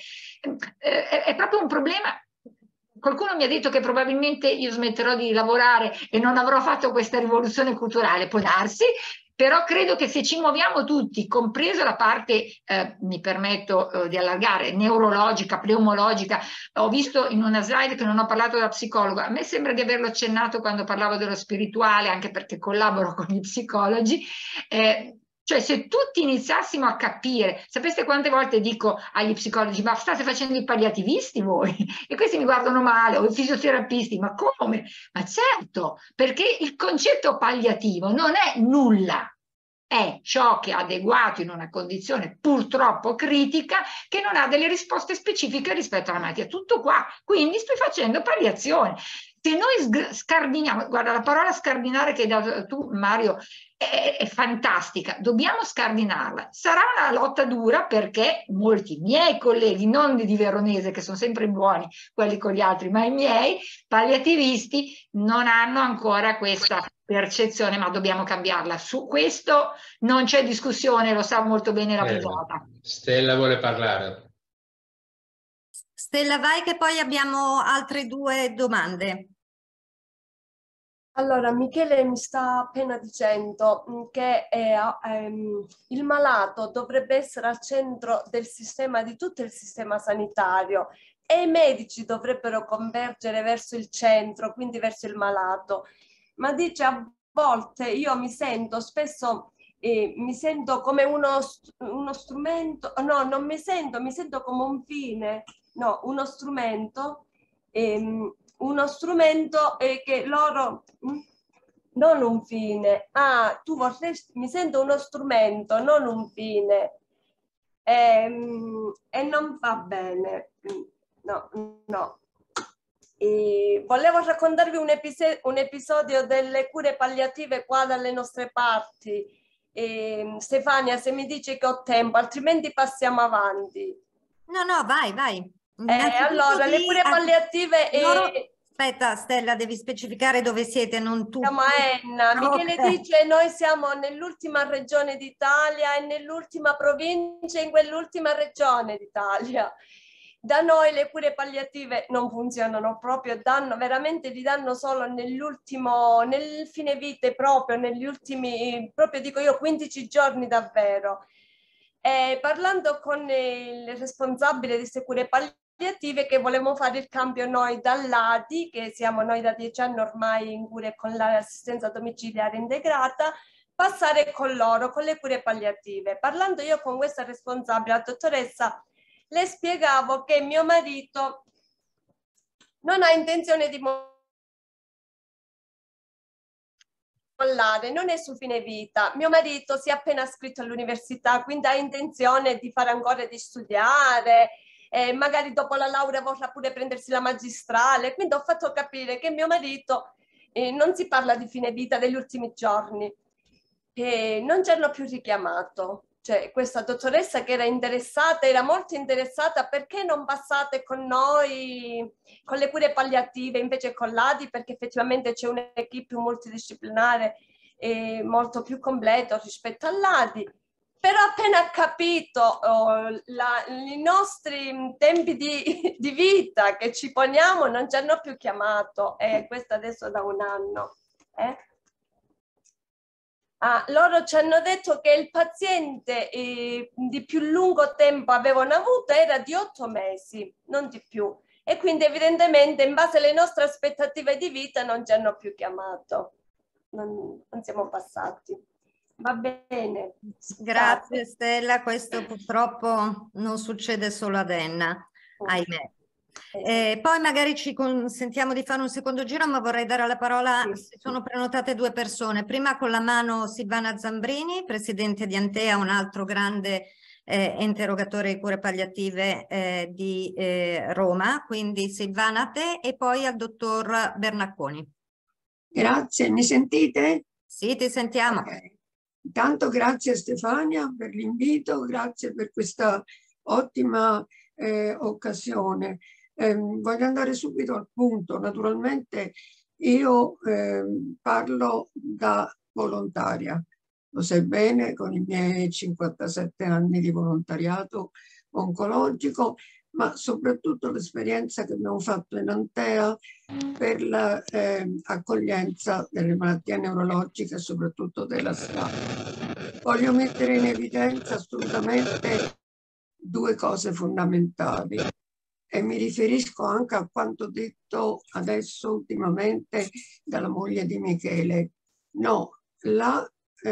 È proprio un problema. Qualcuno mi ha detto che probabilmente io smetterò di lavorare e non avrò fatto questa rivoluzione culturale, può darsi, però credo che se ci muoviamo tutti, compresa la parte, mi permetto di allargare, neurologica, pneumologica, ho visto in una slide che non ho parlato da psicologa, a me sembra di averlo accennato quando parlavo dello spirituale, anche perché collaboro con gli psicologi, cioè se tutti iniziassimo a capire, sapeste quante volte dico agli psicologi, ma state facendo i palliativisti voi? E questi mi guardano male, o i fisioterapisti, ma come? Ma certo, perché il concetto palliativo non è nulla, è ciò che è adeguato in una condizione purtroppo critica, che non ha delle risposte specifiche rispetto alla malattia. Tutto qua, quindi sto facendo palliazione. Se noi scardiniamo, guarda la parola scardinare che hai dato tu Mario, è fantastica, dobbiamo scardinarla. Sarà una lotta dura perché molti miei colleghi, non di Veronese che sono sempre buoni quelli con gli altri, ma i miei palliativisti non hanno ancora questa percezione, ma dobbiamo cambiarla. Su questo non c'è discussione, lo sa molto bene la pilota. Stella vuole parlare. Stella, vai che poi abbiamo altre 2 domande. Allora, Michele mi sta appena dicendo che il malato dovrebbe essere al centro del sistema, di tutto il sistema sanitario, e i medici dovrebbero convergere verso il centro, quindi verso il malato. Ma dice a volte io mi sento spesso, mi sento come uno strumento, no, non mi sento, mi sento come un fine, no, uno strumento che loro, non un fine, tu vorresti, mi sento uno strumento, non un fine, e non va bene, no. E volevo raccontarvi un episodio delle cure palliative qua dalle nostre parti. Stefania, se mi dici che ho tempo, altrimenti passiamo avanti. No, vai. Allora, le cure palliative... Aspetta Stella, devi specificare dove siete, non tu. Siamo a Enna. Michele dice noi siamo nell'ultima regione d'Italia e nell'ultima provincia in quell'ultima regione d'Italia. Da noi le cure palliative non funzionano proprio, veramente li danno solo nel fine vita, proprio negli ultimi, proprio dico io, 15 giorni davvero. Parlando con il responsabile di queste cure palliative, che volevamo fare il cambio noi dall'ADI, che siamo noi da 10 anni ormai in cure con l'assistenza domiciliare integrata, passare con loro, con le cure palliative. Parlando io con questa responsabile, la dottoressa, le spiegavo che mio marito non ha intenzione di parlare non è su fine vita. Mio marito si è appena iscritto all'università, quindi ha intenzione di fare ancora di studiare, magari dopo la laurea vorrà pure prendersi la magistrale, quindi ho fatto capire che mio marito non si parla di fine vita degli ultimi giorni. Non ci hanno più richiamato. Cioè, questa dottoressa che era interessata, era molto interessata, perché non passate con noi, con le cure palliative invece con l'ADI, perché effettivamente c'è un'equipe multidisciplinare molto più completo rispetto all'ADI. Però appena ha capito i nostri tempi di vita che ci poniamo, non ci hanno più chiamato, e questo adesso da un anno. Loro ci hanno detto che il paziente di più lungo tempo avevano avuto era di 8 mesi, non di più. E quindi evidentemente in base alle nostre aspettative di vita non ci hanno più chiamato. Non siamo passati. Va bene. Grazie Stella, questo purtroppo non succede solo ad Enna, ahimè. Poi magari ci consentiamo di fare un secondo giro, ma vorrei dare la parola, si sono prenotate 2 persone, prima con la mano Silvana Zambrini, presidente di Antea, un altro grande interrogatore di cure palliative di Roma, quindi Silvana a te, e poi al dottor Bernacconi. Grazie, mi sentite? Sì, ti sentiamo. Okay. Intanto grazie Stefania per l'invito, grazie per questa ottima occasione. Voglio andare subito al punto. Naturalmente io parlo da volontaria, lo sai bene, con i miei 57 anni di volontariato oncologico, ma soprattutto l'esperienza che abbiamo fatto in Antea per l'accoglienza delle malattie neurologiche, soprattutto della SLA. Voglio mettere in evidenza assolutamente 2 cose fondamentali. E mi riferisco anche a quanto detto adesso ultimamente dalla moglie di Michele. No, la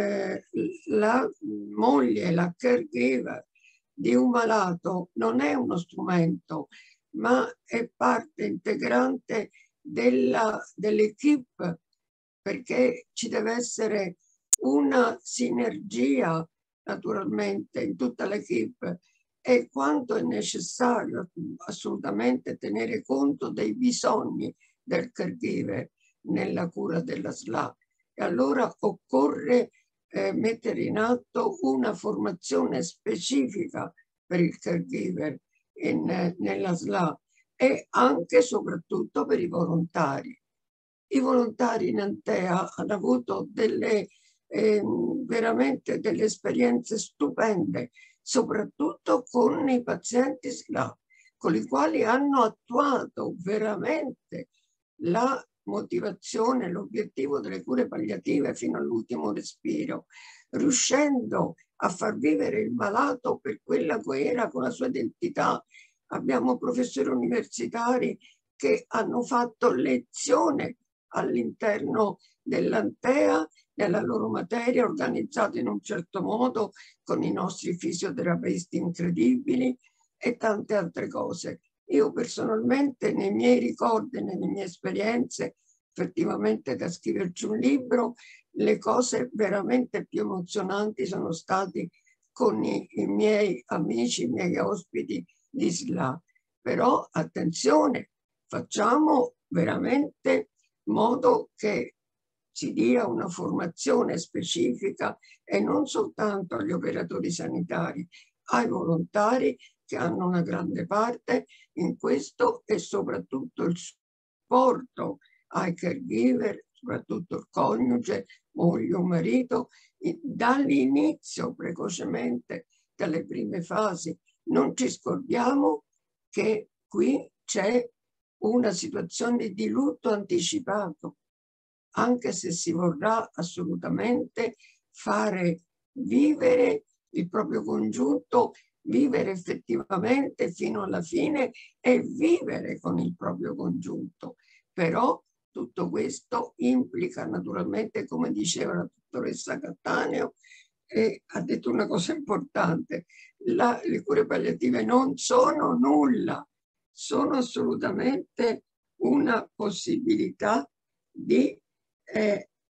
moglie, la caregiver di un malato non è uno strumento, ma è parte integrante dell'equipe, perché ci deve essere una sinergia naturalmente in tutta l'equipe, e quanto è necessario assolutamente tenere conto dei bisogni del caregiver nella cura della SLA. E allora occorre mettere in atto una formazione specifica per il caregiver nella SLA, e anche e soprattutto per i volontari. I volontari in Antea hanno avuto veramente delle esperienze stupende, soprattutto con i pazienti SLA, con i quali hanno attuato veramente la motivazione, l'obiettivo delle cure palliative fino all'ultimo respiro, riuscendo a far vivere il malato per quella che era, con la sua identità. Abbiamo professori universitari che hanno fatto lezione all'interno dell'Antea, nella loro materia, organizzata in un certo modo, con i nostri fisioterapisti incredibili e tante altre cose. Io personalmente, nei miei ricordi, nelle mie esperienze, effettivamente da scriverci un libro, le cose veramente più emozionanti sono state con i miei amici, i miei ospiti di SLA. Però attenzione, facciamo veramente in modo che si dia una formazione specifica, e non soltanto agli operatori sanitari, ai volontari che hanno una grande parte in questo, e soprattutto il supporto ai caregiver, soprattutto il coniuge, moglie o marito, dall'inizio precocemente, dalle prime fasi. Non ci scordiamo che qui c'è una situazione di lutto anticipato, anche se si vorrà assolutamente fare vivere il proprio congiunto, vivere effettivamente fino alla fine e vivere con il proprio congiunto. Però tutto questo implica naturalmente, come diceva la dottoressa Cattaneo, e ha detto una cosa importante: le cure palliative non sono nulla, sono assolutamente una possibilità di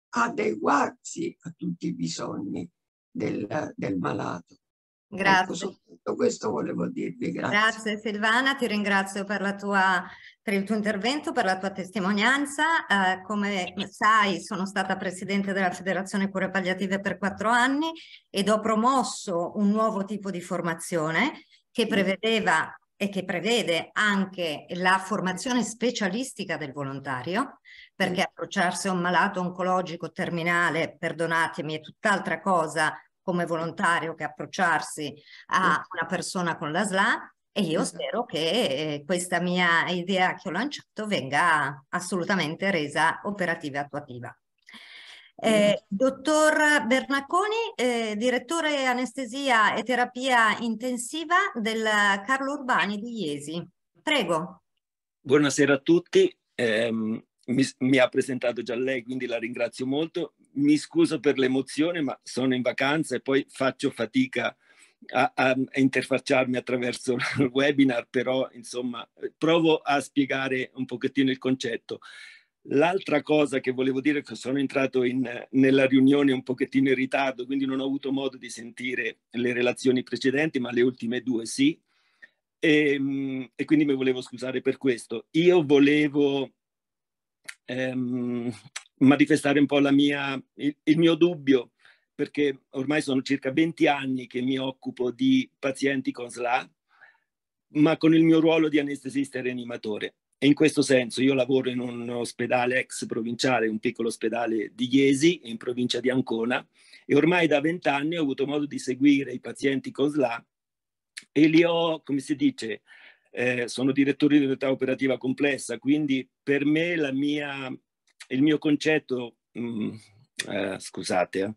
adeguarsi a tutti i bisogni del malato. Grazie. Ecco, soltanto questo volevo dirvi. Grazie. Grazie Silvana, ti ringrazio per il tuo intervento, per la tua testimonianza. Come sai, sono stata presidente della Federazione Cure Palliative per 4 anni ed ho promosso un nuovo tipo di formazione che prevedeva e che prevede anche la formazione specialistica del volontario, perché approcciarsi a un malato oncologico terminale, perdonatemi, è tutt'altra cosa come volontario che approcciarsi a una persona con la SLA, e io spero che questa mia idea che ho lanciato venga assolutamente resa operativa e attuativa. Dottor Bernaconi, direttore anestesia e terapia intensiva del Carlo Urbani di Iesi. Prego. Buonasera a tutti. Mi ha presentato già lei, quindi la ringrazio molto. Mi scuso per l'emozione, ma sono in vacanza e poi faccio fatica a interfacciarmi attraverso il webinar, però insomma provo a spiegare un pochettino il concetto. L'altra cosa che volevo dire è che sono entrato nella riunione un pochettino in ritardo, quindi non ho avuto modo di sentire le relazioni precedenti, ma le ultime 2 sì, e quindi mi volevo scusare per questo. Io volevo manifestare un po' il mio dubbio, perché ormai sono circa 20 anni che mi occupo di pazienti con SLA, ma con il mio ruolo di anestesista e rianimatore. E in questo senso io lavoro in un ospedale ex provinciale, un piccolo ospedale di Iesi, in provincia di Ancona, e ormai da 20 anni ho avuto modo di seguire i pazienti con SLA e li ho, come si dice, sono direttore di unità operativa complessa, quindi per me il mio concetto, scusate,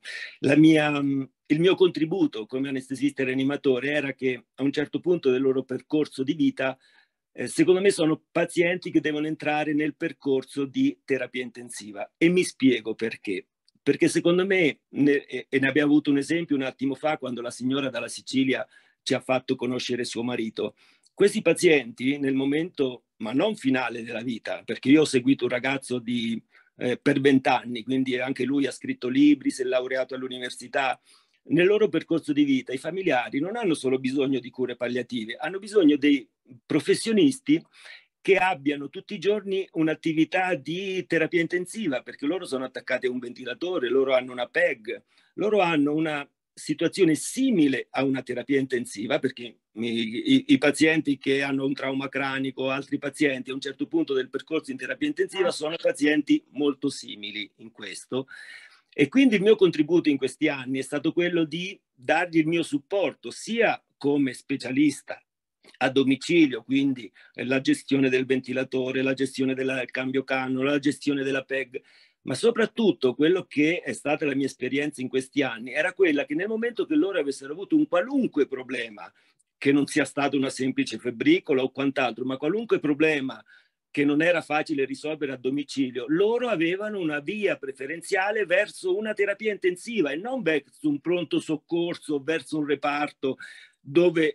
il mio contributo come anestesista e rianimatore era che a un certo punto del loro percorso di vita, secondo me sono pazienti che devono entrare nel percorso di terapia intensiva, e mi spiego perché. Perché secondo me, e ne abbiamo avuto un esempio un attimo fa quando la signora dalla Sicilia ci ha fatto conoscere suo marito, questi pazienti nel momento, ma non finale della vita, perché io ho seguito un ragazzo per 20 anni, quindi anche lui ha scritto libri, si è laureato all'università. Nel loro percorso di vita i familiari non hanno solo bisogno di cure palliative, hanno bisogno dei professionisti che abbiano tutti i giorni un'attività di terapia intensiva, perché loro sono attaccati a un ventilatore, loro hanno una PEG, loro hanno una situazione simile a una terapia intensiva, perché i pazienti che hanno un trauma cranico, altri pazienti a un certo punto del percorso in terapia intensiva sono pazienti molto simili in questo. E quindi il mio contributo in questi anni è stato quello di dargli il mio supporto, sia come specialista a domicilio, quindi la gestione del ventilatore, la gestione del cambio cannula, la gestione della PEG, ma soprattutto quello che è stata la mia esperienza in questi anni era quella che nel momento che loro avessero avuto un qualunque problema, che non sia stato una semplice febbricola o quant'altro, ma qualunque problema che non era facile risolvere a domicilio, loro avevano una via preferenziale verso una terapia intensiva e non verso un pronto soccorso, verso un reparto dove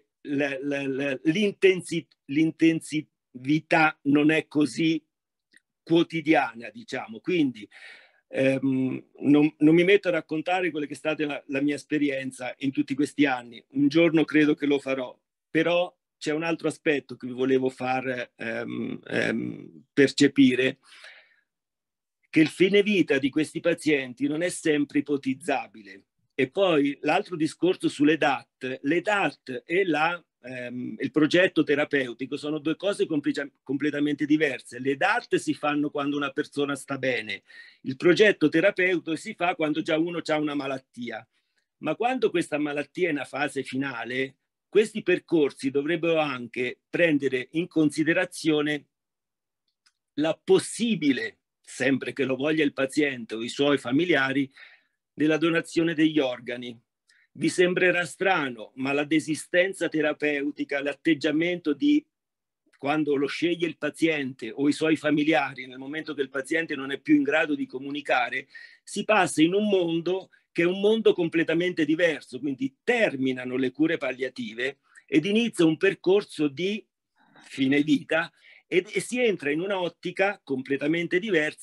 l'intensività non è così quotidiana, diciamo. Quindi non mi metto a raccontare quella che è stata la mia esperienza in tutti questi anni. Un giorno credo che lo farò, però c'è un altro aspetto che vi volevo far percepire, che il fine vita di questi pazienti non è sempre ipotizzabile. E poi l'altro discorso sulle DAT, le DAT e il progetto terapeutico sono 2 cose completamente diverse. Le DAT si fanno quando una persona sta bene, il progetto terapeutico si fa quando già uno ha una malattia. Ma quando questa malattia è in una fase finale, questi percorsi dovrebbero anche prendere in considerazione la possibile, sempre che lo voglia il paziente o i suoi familiari, della donazione degli organi. Vi sembrerà strano, ma la desistenza terapeutica, l'atteggiamento di quando lo sceglie il paziente o i suoi familiari, nel momento che il paziente non è più in grado di comunicare, si passa in un mondo che è un mondo completamente diverso, quindi terminano le cure palliative ed inizia un percorso di fine vita e si entra in un'ottica completamente diversa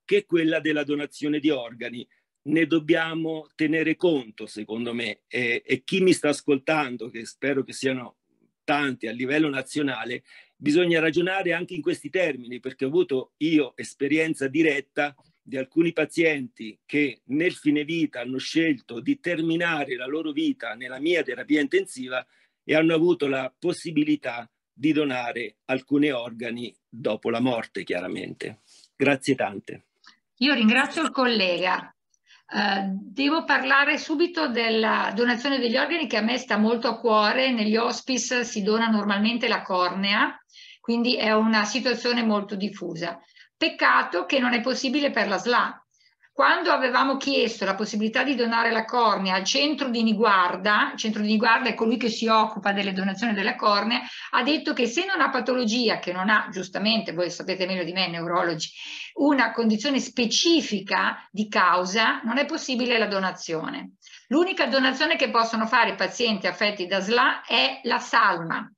che è quella della donazione di organi. Ne dobbiamo tenere conto, secondo me, e chi mi sta ascoltando, che spero che siano tanti a livello nazionale, bisogna ragionare anche in questi termini, perché ho avuto io esperienza diretta di alcuni pazienti che nel fine vita hanno scelto di terminare la loro vita nella mia terapia intensiva e hanno avuto la possibilità di donare alcuni organi dopo la morte, chiaramente. Grazie tante. Io ringrazio il collega. Devo parlare subito della donazione degli organi, che a me sta molto a cuore. Negli hospice si dona normalmente la cornea, quindi è una situazione molto diffusa. Peccato che non è possibile per la SLA. Quando avevamo chiesto la possibilità di donare la cornea al centro di Niguarda, il centro di Niguarda è colui che si occupa delle donazioni della cornea, ha detto che se non ha patologia, che non ha, giustamente, voi sapete meglio di me, neurologi, una condizione specifica di causa, non è possibile la donazione. L'unica donazione che possono fare i pazienti affetti da SLA è la salma.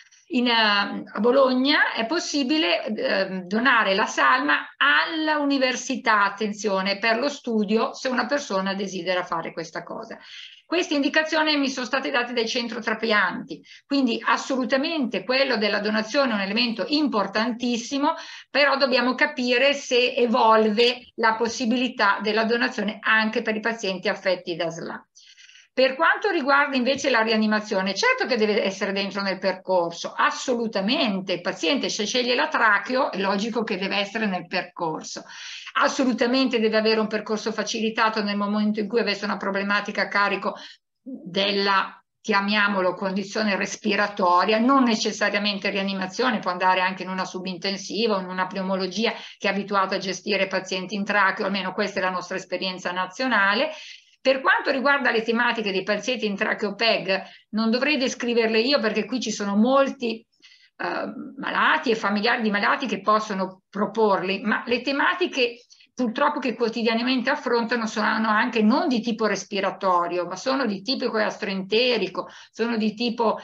A Bologna è possibile donare la salma all'università, attenzione, per lo studio, se una persona desidera fare questa cosa. Queste indicazioni mi sono state date dai centro trapianti, quindi assolutamente quello della donazione è un elemento importantissimo, però dobbiamo capire se evolve la possibilità della donazione anche per i pazienti affetti da SLA. Per quanto riguarda invece la rianimazione, certo che deve essere dentro nel percorso, assolutamente. Il paziente, se sceglie la tracheo, è logico che deve essere nel percorso. Assolutamente deve avere un percorso facilitato nel momento in cui avesse una problematica a carico della, chiamiamolo, condizione respiratoria, non necessariamente rianimazione, può andare anche in una subintensiva o in una pneumologia che è abituato a gestire pazienti in tracheo, almeno questa è la nostra esperienza nazionale. Per quanto riguarda le tematiche dei pazienti in tracheo-PEG, non dovrei descriverle io perché qui ci sono molti malati e familiari di malati che possono proporli, ma le tematiche purtroppo che quotidianamente affrontano sono anche non di tipo respiratorio, ma sono di tipo gastroenterico, sono di tipo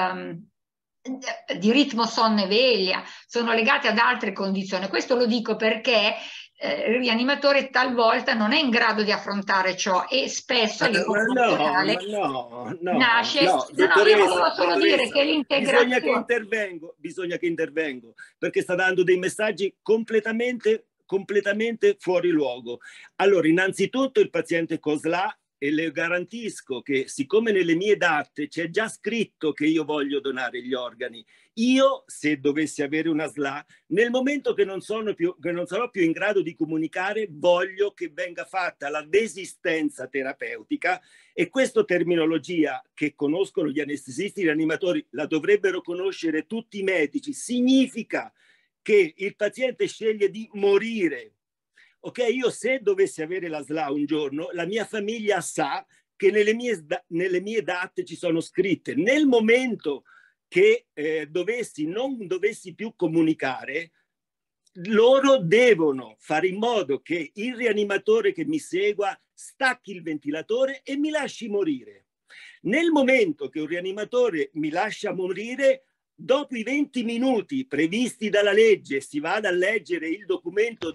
di ritmo sonno-veglia, sono legate ad altre condizioni. Questo lo dico perché il rianimatore talvolta non è in grado di affrontare ciò e spesso a livello nazionale nasce. Io volevo solo dire che l'integrazione bisogna che intervengo perché sta dando dei messaggi completamente fuori luogo. Allora, innanzitutto il paziente con SLA, e le garantisco che siccome nelle mie DAT c'è già scritto che io voglio donare gli organi, io se dovessi avere una SLA, nel momento che non sarò più in grado di comunicare, voglio che venga fatta la desistenza terapeutica, e questa terminologia che conoscono gli anestesisti, i rianimatori, la dovrebbero conoscere tutti i medici, significa che il paziente sceglie di morire. Ok, io se dovessi avere la SLA un giorno, la mia famiglia sa che nelle mie DAT ci sono scritte. Nel momento che non dovessi più comunicare, loro devono fare in modo che il rianimatore che mi segua stacchi il ventilatore e mi lasci morire. Nel momento che un rianimatore mi lascia morire, dopo i 20 minuti previsti dalla legge, si vada a leggere il documento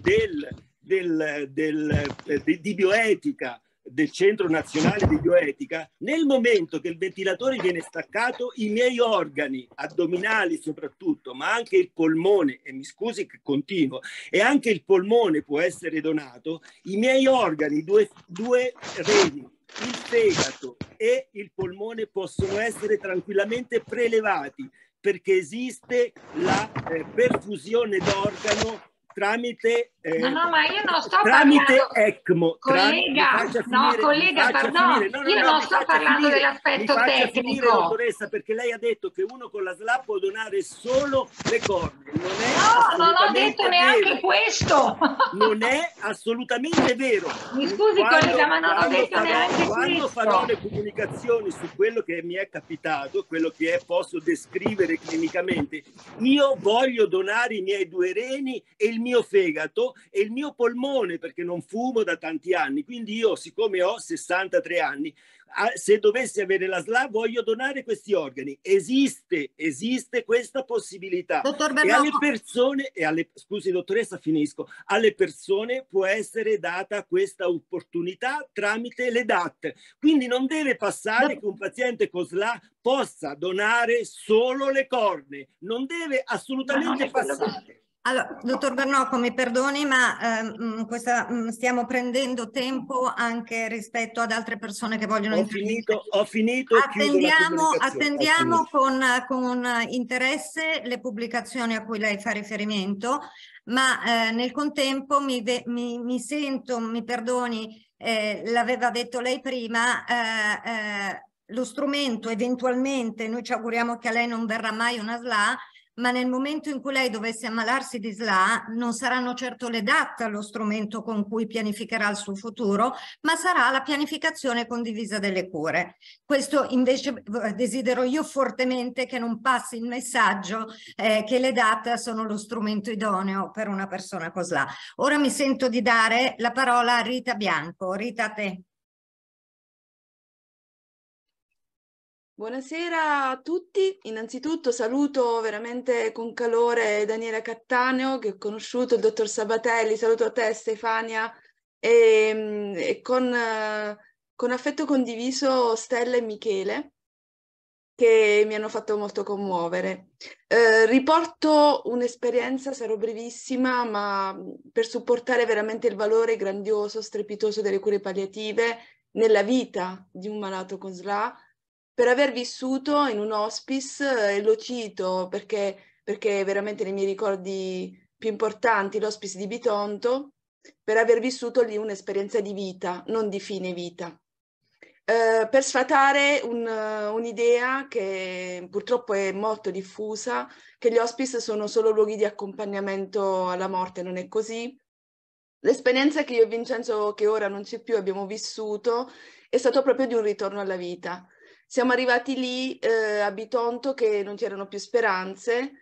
di bioetica del Centro Nazionale di Bioetica, nel momento che il ventilatore viene staccato, i miei organi addominali soprattutto, ma anche il polmone, e mi scusi che continuo, e anche il polmone può essere donato, i miei organi, due reni, il fegato e il polmone possono essere tranquillamente prelevati, perché esiste la perfusione d'organo tramite ma io non sto tramite parlando, ECMO. Collega, io non sto parlando dell'aspetto tecnico. Finire, dottoressa, perché lei ha detto che uno con la SLA può donare solo le cornee. Non ho detto neanche questo. Non è assolutamente vero. Mi scusi, collega, ma non ho detto neanche questo. Quando farò le comunicazioni su quello che mi è capitato, quello che posso descrivere clinicamente, io voglio donare i miei 2 reni e il mio mio fegato e il mio polmone, perché non fumo da tanti anni. Quindi io, siccome ho 63 anni, se dovessi avere la SLA voglio donare questi organi. Esiste questa possibilità. Dottor E alle persone, scusi dottoressa, finisco, alle persone può essere data questa opportunità tramite le DAT. Quindi non deve passare che un paziente con SLA possa donare solo le corne, non deve assolutamente passare. Allora, dottor Bernocco, mi perdoni, ma stiamo prendendo tempo anche rispetto ad altre persone che vogliono intervenire. Ho finito. Attendiamo con interesse le pubblicazioni a cui lei fa riferimento, ma nel contempo mi sento, mi perdoni, l'aveva detto lei prima, lo strumento eventualmente, noi ci auguriamo che a lei non verrà mai una SLA, ma nel momento in cui lei dovesse ammalarsi di SLA non saranno certo le DAT lo strumento con cui pianificherà il suo futuro, ma sarà la pianificazione condivisa delle cure. Questo invece desidero io fortemente che non passi il messaggio che le DAT sono lo strumento idoneo per una persona con SLA. Ora mi sento di dare la parola a Rita Bianco. Rita, a te. Buonasera a tutti, innanzitutto saluto veramente con calore Daniela Cattaneo che ho conosciuto, il dottor Sabatelli, saluto a te Stefania e con affetto condiviso Stella e Michele che mi hanno fatto molto commuovere. Riporto un'esperienza, sarò brevissima, ma per supportare veramente il valore grandioso, strepitoso delle cure palliative nella vita di un malato con SLA, per aver vissuto in un hospice, e lo cito perché veramente nei miei ricordi più importanti, l'hospice di Bitonto, per aver vissuto lì un'esperienza di vita, non di fine vita. Per sfatare un'idea che purtroppo è molto diffusa, che gli hospice sono solo luoghi di accompagnamento alla morte, non è così. L'esperienza che io e Vincenzo, che ora non c'è più, abbiamo vissuto, è stato proprio di un ritorno alla vita. Siamo arrivati lì a Bitonto che non c'erano più speranze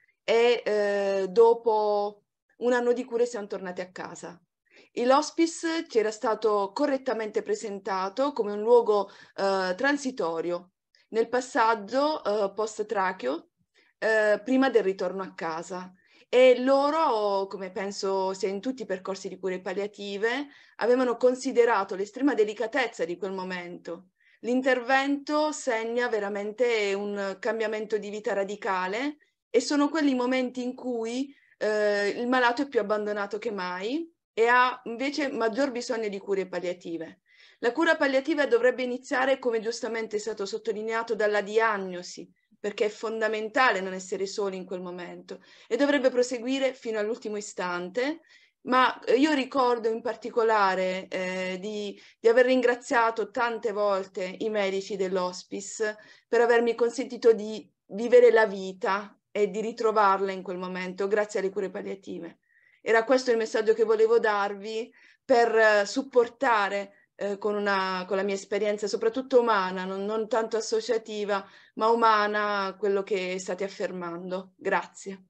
e dopo un anno di cure siamo tornati a casa. L'hospice ci era stato correttamente presentato come un luogo transitorio nel passaggio post-tracheo prima del ritorno a casa. E loro, come penso sia in tutti i percorsi di cure palliative, avevano considerato l'estrema delicatezza di quel momento. L'intervento segna veramente un cambiamento di vita radicale e sono quelli momenti in cui il malato è più abbandonato che mai e ha invece maggior bisogno di cure palliative. La cura palliativa dovrebbe iniziare, come giustamente è stato sottolineato, dalla diagnosi, perché è fondamentale non essere soli in quel momento, e dovrebbe proseguire fino all'ultimo istante. Ma io ricordo in particolare di aver ringraziato tante volte i medici dell'hospice per avermi consentito di vivere la vita e di ritrovarla in quel momento grazie alle cure palliative. Era questo il messaggio che volevo darvi per supportare con la mia esperienza, soprattutto umana, non tanto associativa, ma umana, quello che state affermando. Grazie.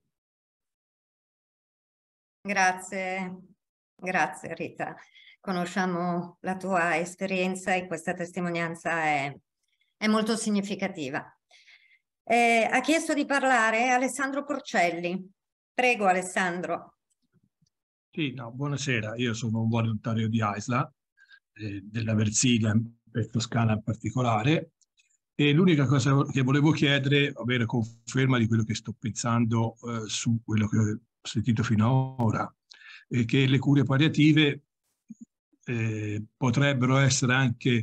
Grazie Rita. Conosciamo la tua esperienza e questa testimonianza è molto significativa. Ha chiesto di parlare Alessandro Porcelli. Prego Alessandro. Sì, no, buonasera, io sono un volontario di AISLA, della Versilia per Toscana in particolare, e l'unica cosa che volevo chiedere, avere conferma di quello che sto pensando su quello che ho sentito fino ad ora, è che le cure palliative potrebbero essere anche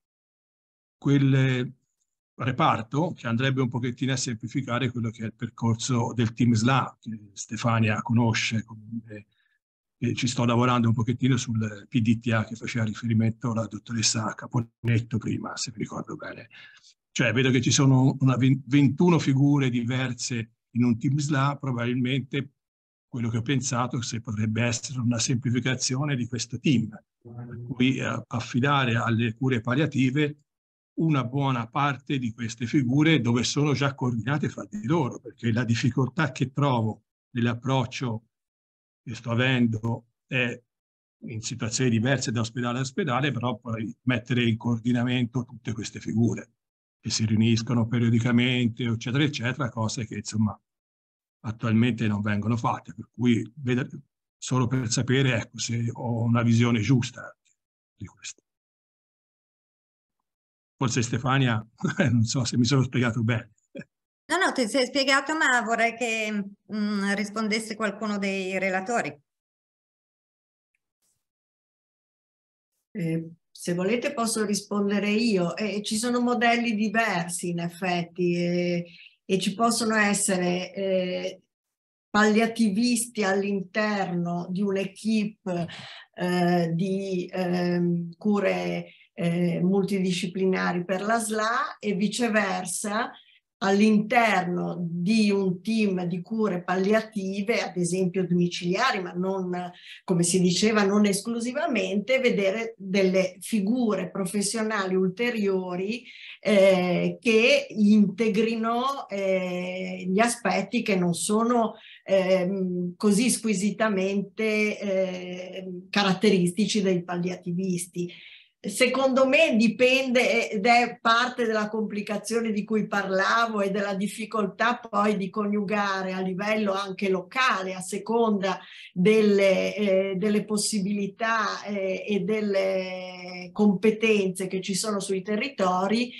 quel reparto che andrebbe un pochettino a semplificare quello che è il percorso del team SLA, che Stefania conosce. Ci sto lavorando un pochettino sul PDTA che faceva riferimento la dottoressa Caponetto prima, se mi ricordo bene. Cioè, vedo che ci sono 21 figure diverse in un team SLA, probabilmente quello che ho pensato è se potrebbe essere una semplificazione di questo team, per cui affidare alle cure palliative una buona parte di queste figure dove sono già coordinate fra di loro, perché la difficoltà che trovo nell'approccio che sto avendo è in situazioni diverse da ospedale a ospedale, però poi mettere in coordinamento tutte queste figure che si riuniscono periodicamente, eccetera, eccetera, cose che insomma attualmente non vengono fatte, per cui solo per sapere, ecco, se ho una visione giusta di questo. Forse Stefania, non so se mi sono spiegato bene. No, no, ti sei spiegato, ma vorrei che rispondesse qualcuno dei relatori. Se volete posso rispondere io. Ci sono modelli diversi in effetti e ci possono essere palliativisti all'interno di un'equipe di cure multidisciplinari per la SLA e viceversa all'interno di un team di cure palliative, ad esempio domiciliari, ma non, come si diceva, non esclusivamente, vedere delle figure professionali ulteriori che integrino gli aspetti che non sono così squisitamente caratteristici dei palliativisti. Secondo me dipende ed è parte della complicazione di cui parlavo e della difficoltà poi di coniugare a livello anche locale, a seconda delle possibilità e delle competenze che ci sono sui territori,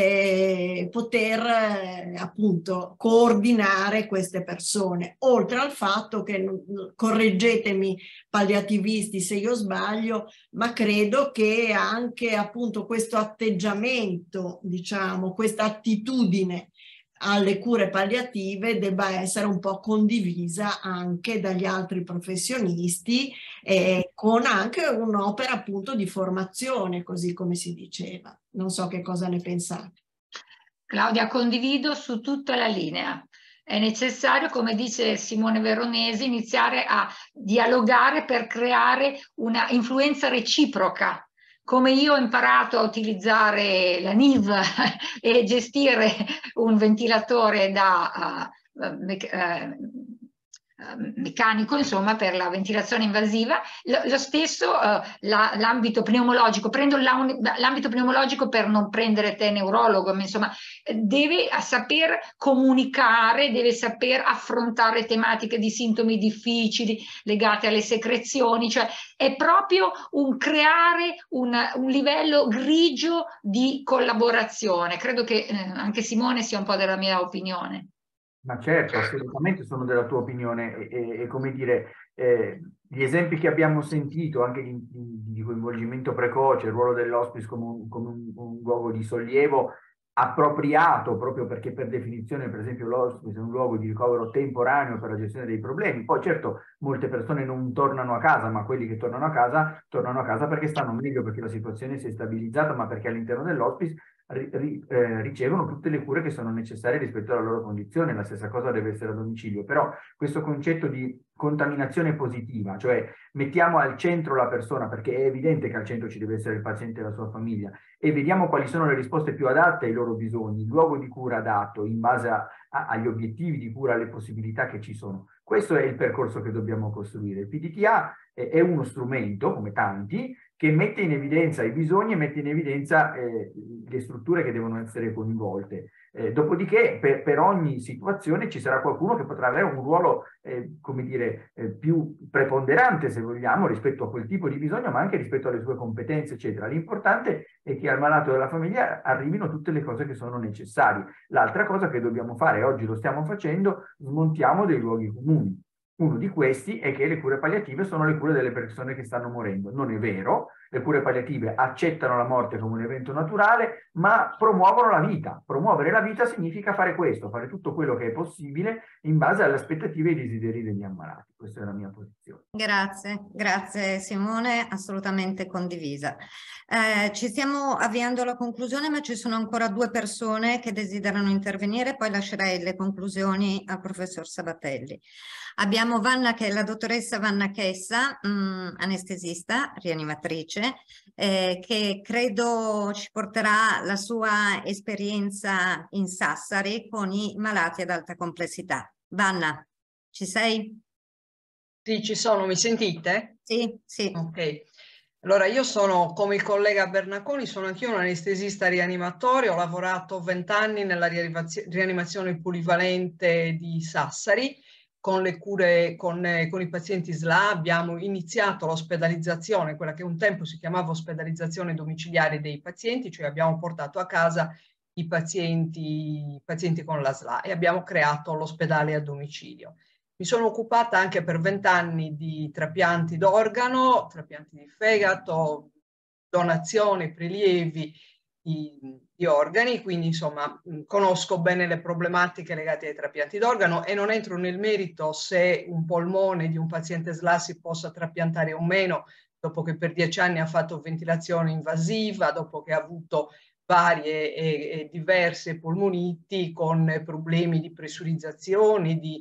poter appunto coordinare queste persone, oltre al fatto che, correggetemi palliativisti se io sbaglio, ma credo che anche appunto questo atteggiamento, diciamo, questa attitudine alle cure palliative debba essere un po' condivisa anche dagli altri professionisti, con anche un'opera appunto di formazione, così come si diceva. Non so che cosa ne pensate. Claudia, condivido su tutta la linea. È necessario, come dice Simone Veronesi, iniziare a dialogare per creare una influenza reciproca. Come io ho imparato a utilizzare la NIV e gestire un ventilatore da meccanico, insomma, per la ventilazione invasiva, lo stesso l'ambito pneumologico, prendo l'ambito pneumologico per non prendere te neurologo, ma insomma deve saper comunicare, deve saper affrontare tematiche di sintomi difficili legate alle secrezioni, cioè è proprio un creare un livello grigio di collaborazione. Credo che anche Simone sia un po' della mia opinione. Ma certo, assolutamente sono della tua opinione e come dire, gli esempi che abbiamo sentito anche di coinvolgimento precoce, il ruolo dell'hospice come un luogo di sollievo appropriato, proprio perché per definizione, per esempio, l'hospice è un luogo di ricovero temporaneo per la gestione dei problemi. Poi certo molte persone non tornano a casa, ma quelli che tornano a casa perché stanno meglio, perché la situazione si è stabilizzata, ma perché all'interno dell'hospice ricevono tutte le cure che sono necessarie rispetto alla loro condizione. La stessa cosa deve essere a domicilio, però questo concetto di contaminazione positiva, cioè mettiamo al centro la persona, perché è evidente che al centro ci deve essere il paziente e la sua famiglia, e vediamo quali sono le risposte più adatte ai loro bisogni, il luogo di cura adatto in base agli obiettivi di cura, alle possibilità che ci sono. Questo è il percorso che dobbiamo costruire. Il PDTA è uno strumento, come tanti, che mette in evidenza i bisogni e mette in evidenza le strutture che devono essere coinvolte. Dopodiché per ogni situazione ci sarà qualcuno che potrà avere un ruolo, come dire, più preponderante, se vogliamo, rispetto a quel tipo di bisogno, ma anche rispetto alle sue competenze, eccetera. L'importante è che al malato della famiglia arrivino tutte le cose che sono necessarie. L'altra cosa che dobbiamo fare, oggi lo stiamo facendo, smontiamo dei luoghi comuni. Uno di questi è che le cure palliative sono le cure delle persone che stanno morendo. Non è vero, le cure palliative accettano la morte come un evento naturale, ma promuovono la vita. Promuovere la vita significa fare questo, fare tutto quello che è possibile in base alle aspettative e ai desideri degli ammalati. Questa è la mia posizione. Grazie Simone, assolutamente condivisa. Ci stiamo avviando alla conclusione, ma ci sono ancora due persone che desiderano intervenire, poi lascerei le conclusioni al professor Sabatelli. Abbiamo la dottoressa Vanna Chessa, anestesista, rianimatrice, che credo ci porterà la sua esperienza in Sassari con i malati ad alta complessità. Vanna, ci sei? Sì, ci sono, mi sentite? Sì, sì. Ok. Allora, io sono, come il collega Bernaconi, sono anch'io un anestesista rianimatore, ho lavorato 20 anni nella rianimazione polivalente di Sassari, con le cure con i pazienti SLA abbiamo iniziato l'ospedalizzazione, quella che un tempo si chiamava ospedalizzazione domiciliare dei pazienti, cioè abbiamo portato a casa i pazienti con la SLA e abbiamo creato l'ospedale a domicilio. Mi sono occupata anche per 20 anni di trapianti d'organo, trapianti di fegato, donazioni, prelievi di organi, quindi insomma conosco bene le problematiche legate ai trapianti d'organo e non entro nel merito se un polmone di un paziente SLA si possa trapiantare o meno dopo che per 10 anni ha fatto ventilazione invasiva, dopo che ha avuto varie e diverse polmoniti con problemi di pressurizzazione, di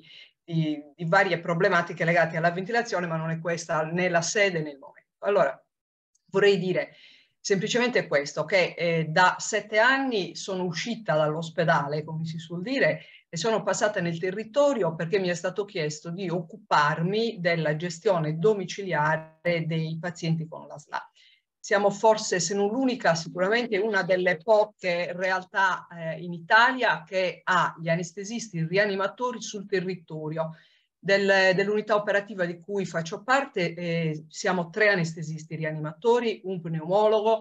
varie problematiche legate alla ventilazione, ma non è questa né la sede né il momento. Allora, vorrei dire semplicemente questo, che da 7 anni sono uscita dall'ospedale, come si suol dire, e sono passata nel territorio perché mi è stato chiesto di occuparmi della gestione domiciliare dei pazienti con la SLA. Siamo forse, se non l'unica, sicuramente una delle poche realtà in Italia che ha gli anestesisti rianimatori sul territorio. Dell'unità operativa di cui faccio parte siamo 3 anestesisti rianimatori, un pneumologo,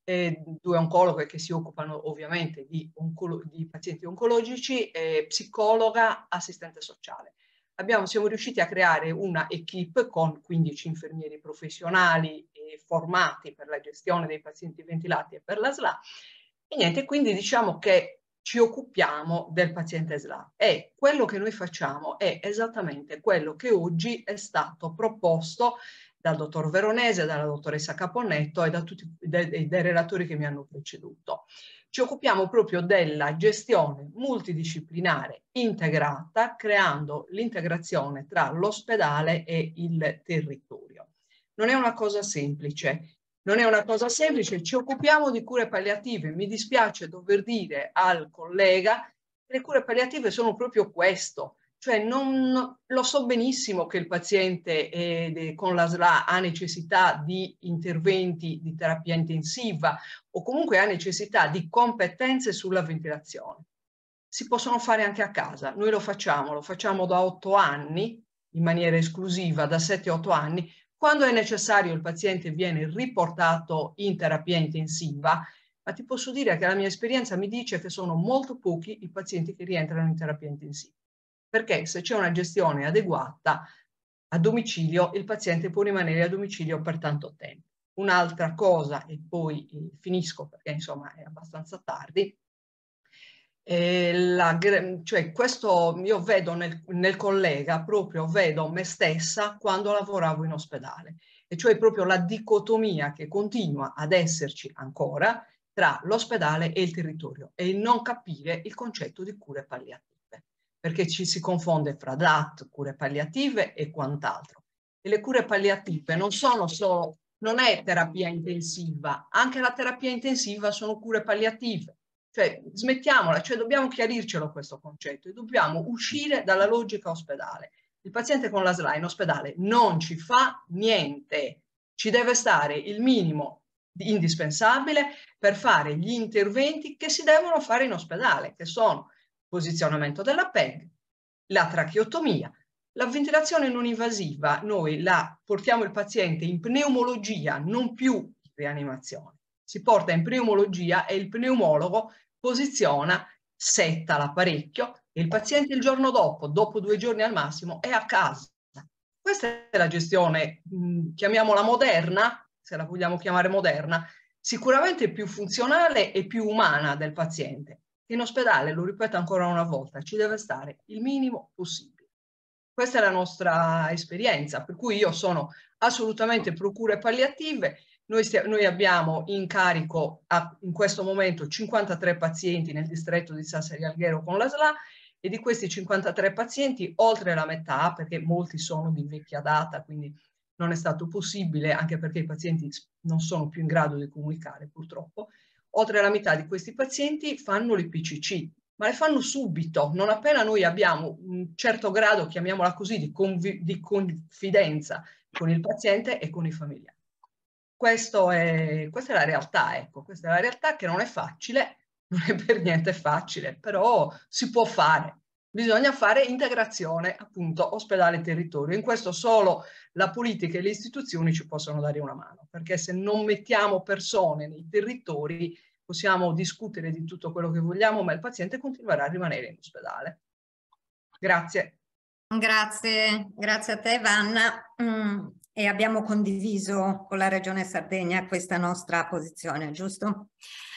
2 oncologhe che si occupano ovviamente di pazienti oncologici, psicologa, assistente sociale. Siamo riusciti a creare una equipe con 15 infermieri professionali formati per la gestione dei pazienti ventilati e per la SLA. E niente, quindi diciamo che ci occupiamo del paziente SLA e quello che noi facciamo è esattamente quello che oggi è stato proposto dal dottor Veronese, dalla dottoressa Caponnetto e da tutti dei relatori che mi hanno preceduto. Ci occupiamo proprio della gestione multidisciplinare integrata, creando l'integrazione tra l'ospedale e il territorio. Non è una cosa semplice. Non è una cosa semplice, ci occupiamo di cure palliative. Mi dispiace dover dire al collega che le cure palliative sono proprio questo. Cioè lo so benissimo che il paziente con la SLA ha necessità di interventi di terapia intensiva o comunque ha necessità di competenze sulla ventilazione. Si possono fare anche a casa. Noi lo facciamo da 8 anni, in maniera esclusiva, da 7-8 anni. Quando è necessario il paziente viene riportato in terapia intensiva, ma ti posso dire che la mia esperienza mi dice che sono molto pochi i pazienti che rientrano in terapia intensiva. Perché se c'è una gestione adeguata a domicilio, il paziente può rimanere a domicilio per tanto tempo. Un'altra cosa, e poi finisco perché insomma è abbastanza tardi, cioè questo io vedo nel collega, proprio vedo me stessa quando lavoravo in ospedale, e cioè proprio la dicotomia che continua ad esserci ancora tra l'ospedale e il territorio e il non capire il concetto di cure palliative, perché ci si confonde fra DAT, cure palliative e quant'altro. E le cure palliative non sono solo, non è terapia intensiva, anche la terapia intensiva sono cure palliative. Cioè, smettiamola, cioè dobbiamo chiarircelo questo concetto e dobbiamo uscire dalla logica ospedale. Il paziente con la SLA in ospedale non ci fa niente, ci deve stare il minimo indispensabile per fare gli interventi che si devono fare in ospedale, che sono il posizionamento della PEG, la tracheotomia, la ventilazione non invasiva. Noi portiamo il paziente in pneumologia, non più in rianimazione. Si porta in pneumologia e il pneumologo posiziona, setta l'apparecchio e il paziente il giorno dopo 2 giorni al massimo, è a casa. Questa è la gestione, chiamiamola moderna, se la vogliamo chiamare moderna, sicuramente più funzionale e più umana del paziente. In ospedale, lo ripeto ancora una volta, ci deve stare il minimo possibile. Questa è la nostra esperienza, per cui io sono assolutamente pro cure palliative. Noi abbiamo in carico in questo momento 53 pazienti nel distretto di Sassari Alghero con la SLA e di questi 53 pazienti oltre la metà, perché molti sono di vecchia data, quindi non è stato possibile, anche perché i pazienti non sono più in grado di comunicare purtroppo, oltre la metà di questi pazienti fanno l'IPCC, ma le fanno subito, non appena noi abbiamo un certo grado, chiamiamola così, di confidenza con il paziente e con i familiari. Questa è la realtà, ecco, questa è la realtà che non è facile, non è per niente facile, però si può fare. Bisogna fare integrazione, appunto, ospedale-territorio. In questo solo la politica e le istituzioni ci possono dare una mano, perché se non mettiamo persone nei territori possiamo discutere di tutto quello che vogliamo, ma il paziente continuerà a rimanere in ospedale. Grazie. Grazie a te, Vanna. E abbiamo condiviso con la Regione Sardegna questa nostra posizione, giusto?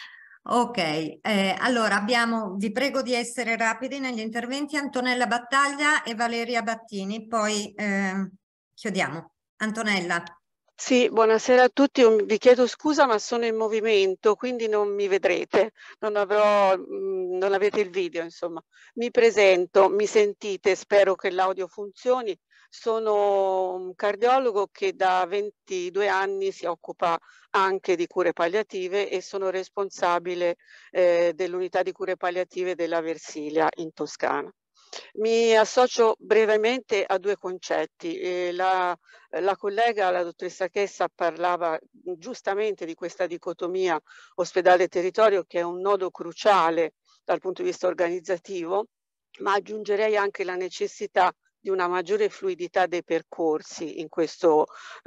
Ok, allora vi prego di essere rapidi negli interventi. Antonella Battaglia e Valeria Battini, poi chiudiamo. Antonella. Sì, buonasera a tutti, vi chiedo scusa ma sono in movimento, quindi non mi vedrete, non avete il video, insomma. Mi presento, mi sentite, spero che l'audio funzioni. Sono un cardiologo che da 22 anni si occupa anche di cure palliative e sono responsabile dell'unità di cure palliative della Versilia in Toscana. Mi associo brevemente a due concetti. La collega, la dottoressa Chessa, parlava giustamente di questa dicotomia ospedale-territorio che è un nodo cruciale dal punto di vista organizzativo, ma aggiungerei anche la necessità di una maggiore fluidità dei percorsi in questo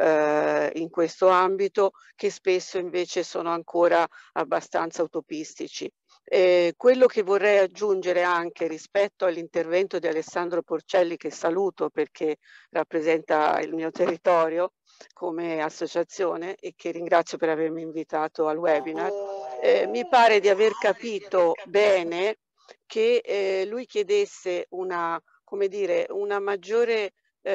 ambito, che spesso invece sono ancora abbastanza utopistici. Quello che vorrei aggiungere anche rispetto all'intervento di Alessandro Porcelli, che saluto perché rappresenta il mio territorio come associazione e che ringrazio per avermi invitato al webinar, mi pare di aver capito bene che lui chiedesse una maggiore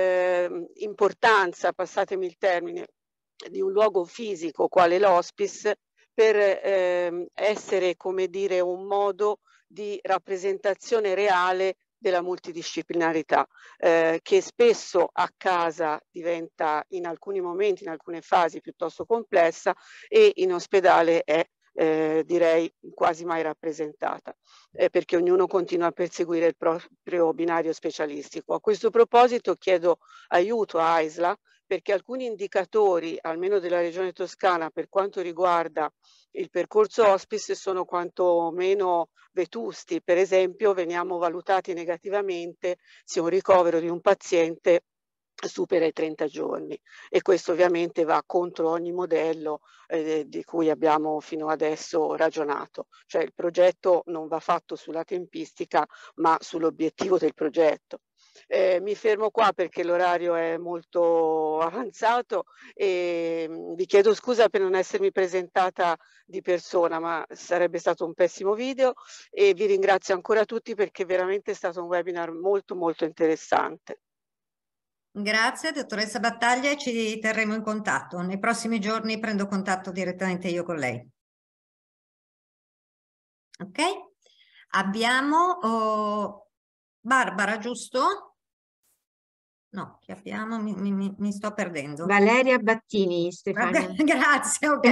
importanza, passatemi il termine, di un luogo fisico quale l'hospice per essere, come dire, un modo di rappresentazione reale della multidisciplinarità, che spesso a casa diventa in alcuni momenti, in alcune fasi piuttosto complessa e in ospedale è direi quasi mai rappresentata, perché ognuno continua a perseguire il proprio binario specialistico. A questo proposito chiedo aiuto a AISLA, perché alcuni indicatori, almeno della Regione Toscana, per quanto riguarda il percorso hospice sono quanto meno vetusti. Per esempio, veniamo valutati negativamente se un ricovero di un paziente supera i 30 giorni e questo ovviamente va contro ogni modello di cui abbiamo fino adesso ragionato, cioè il progetto non va fatto sulla tempistica ma sull'obiettivo del progetto. Mi fermo qua perché l'orario è molto avanzato e vi chiedo scusa per non essermi presentata di persona, ma sarebbe stato un pessimo video, e vi ringrazio ancora tutti perché veramente è stato un webinar molto molto interessante. Grazie dottoressa Battaglia, e ci terremo in contatto. Nei prossimi giorni prendo contatto direttamente io con lei. Ok? Abbiamo Barbara, giusto? No, chi abbiamo? Mi sto perdendo. Valeria Battini, Stefania. Grazie, ok.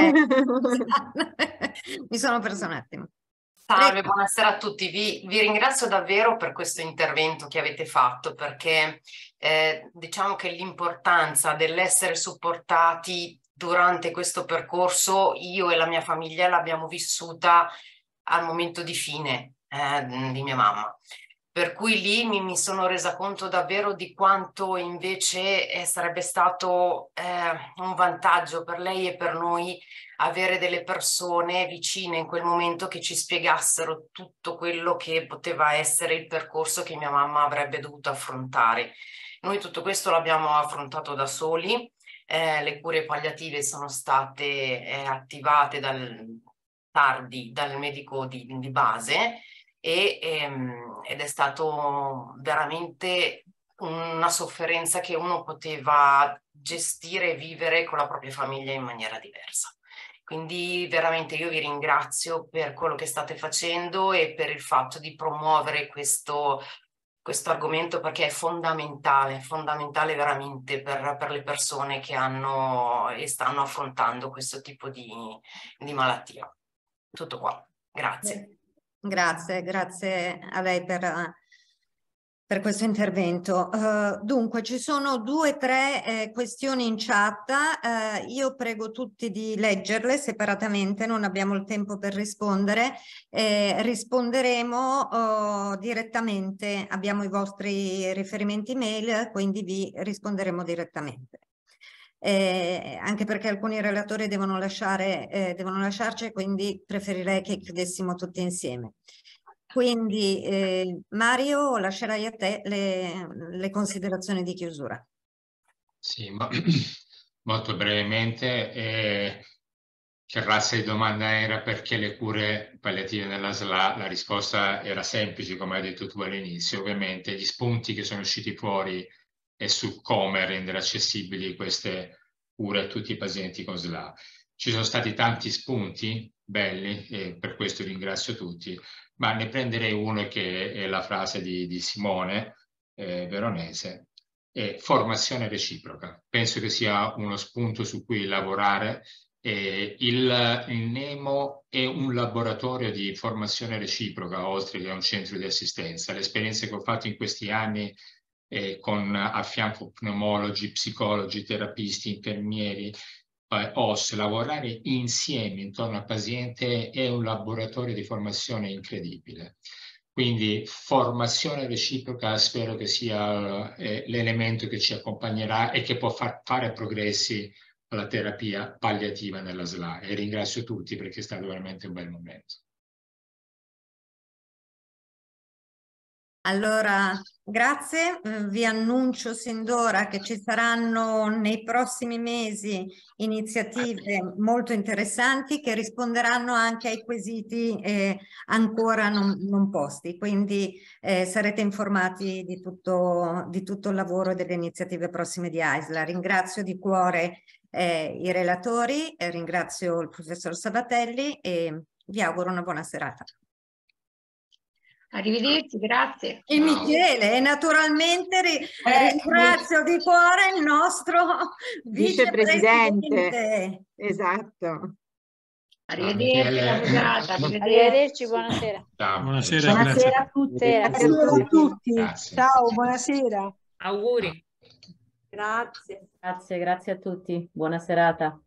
Mi sono persa un attimo. Salve, buonasera a tutti. Vi ringrazio davvero per questo intervento che avete fatto, perché diciamo che l'importanza dell'essere supportati durante questo percorso, io e la mia famiglia l'abbiamo vissuta al momento di fine di mia mamma. Per cui lì mi sono resa conto davvero di quanto invece sarebbe stato un vantaggio per lei e per noi avere delle persone vicine in quel momento che ci spiegassero tutto quello che poteva essere il percorso che mia mamma avrebbe dovuto affrontare. Noi tutto questo l'abbiamo affrontato da soli, le cure palliative sono state attivate tardi dal medico di base, ed è stato veramente una sofferenza che uno poteva gestire e vivere con la propria famiglia in maniera diversa. Quindi veramente io vi ringrazio per quello che state facendo e per il fatto di promuovere questo argomento, perché è fondamentale veramente per le persone che hanno e stanno affrontando questo tipo di malattia. Tutto qua, grazie. grazie a lei per questo intervento. Dunque, ci sono 2 o 3 questioni in chat. Io prego tutti di leggerle separatamente, non abbiamo il tempo per rispondere. Risponderemo direttamente, abbiamo i vostri riferimenti mail, quindi vi risponderemo direttamente. Anche perché alcuni relatori devono lasciarci, quindi preferirei che chiudessimo tutti insieme. Quindi Mario, lascerai a te le considerazioni di chiusura. Sì, ma molto brevemente, che razza di domanda era perché le cure palliative nella SLA? La risposta era semplice, come hai detto tu all'inizio. Ovviamente gli spunti che sono usciti fuori è su come rendere accessibili queste cure a tutti i pazienti con SLA. Ci sono stati tanti spunti belli e per questo ringrazio tutti, ma ne prenderei uno che è la frase di Simone Veronese, formazione reciproca. Penso che sia uno spunto su cui lavorare. Il NEMO è un laboratorio di formazione reciproca, oltre che un centro di assistenza. Le esperienze che ho fatto in questi anni a fianco pneumologi, psicologi, terapisti, infermieri, OS, lavorare insieme intorno al paziente è un laboratorio di formazione incredibile. Quindi formazione reciproca spero che sia l'elemento che ci accompagnerà e che può fare progressi alla terapia palliativa nella SLA, e ringrazio tutti perché è stato veramente un bel momento. Allora, grazie, vi annuncio sin d'ora che ci saranno nei prossimi mesi iniziative molto interessanti che risponderanno anche ai quesiti ancora non posti, quindi sarete informati di tutto il lavoro e delle iniziative prossime di AISLA. Ringrazio di cuore i relatori, ringrazio il professor Sabatelli e vi auguro una buona serata. Arrivederci, grazie. E Michele, e naturalmente ringrazio di cuore il nostro vicepresidente. Esatto. Arrivederci, arrivederci, buonasera. Buonasera, buonasera a tutti. Buonasera a tutti. Grazie. Ciao, buonasera. Auguri. Grazie. Grazie a tutti. Buona serata.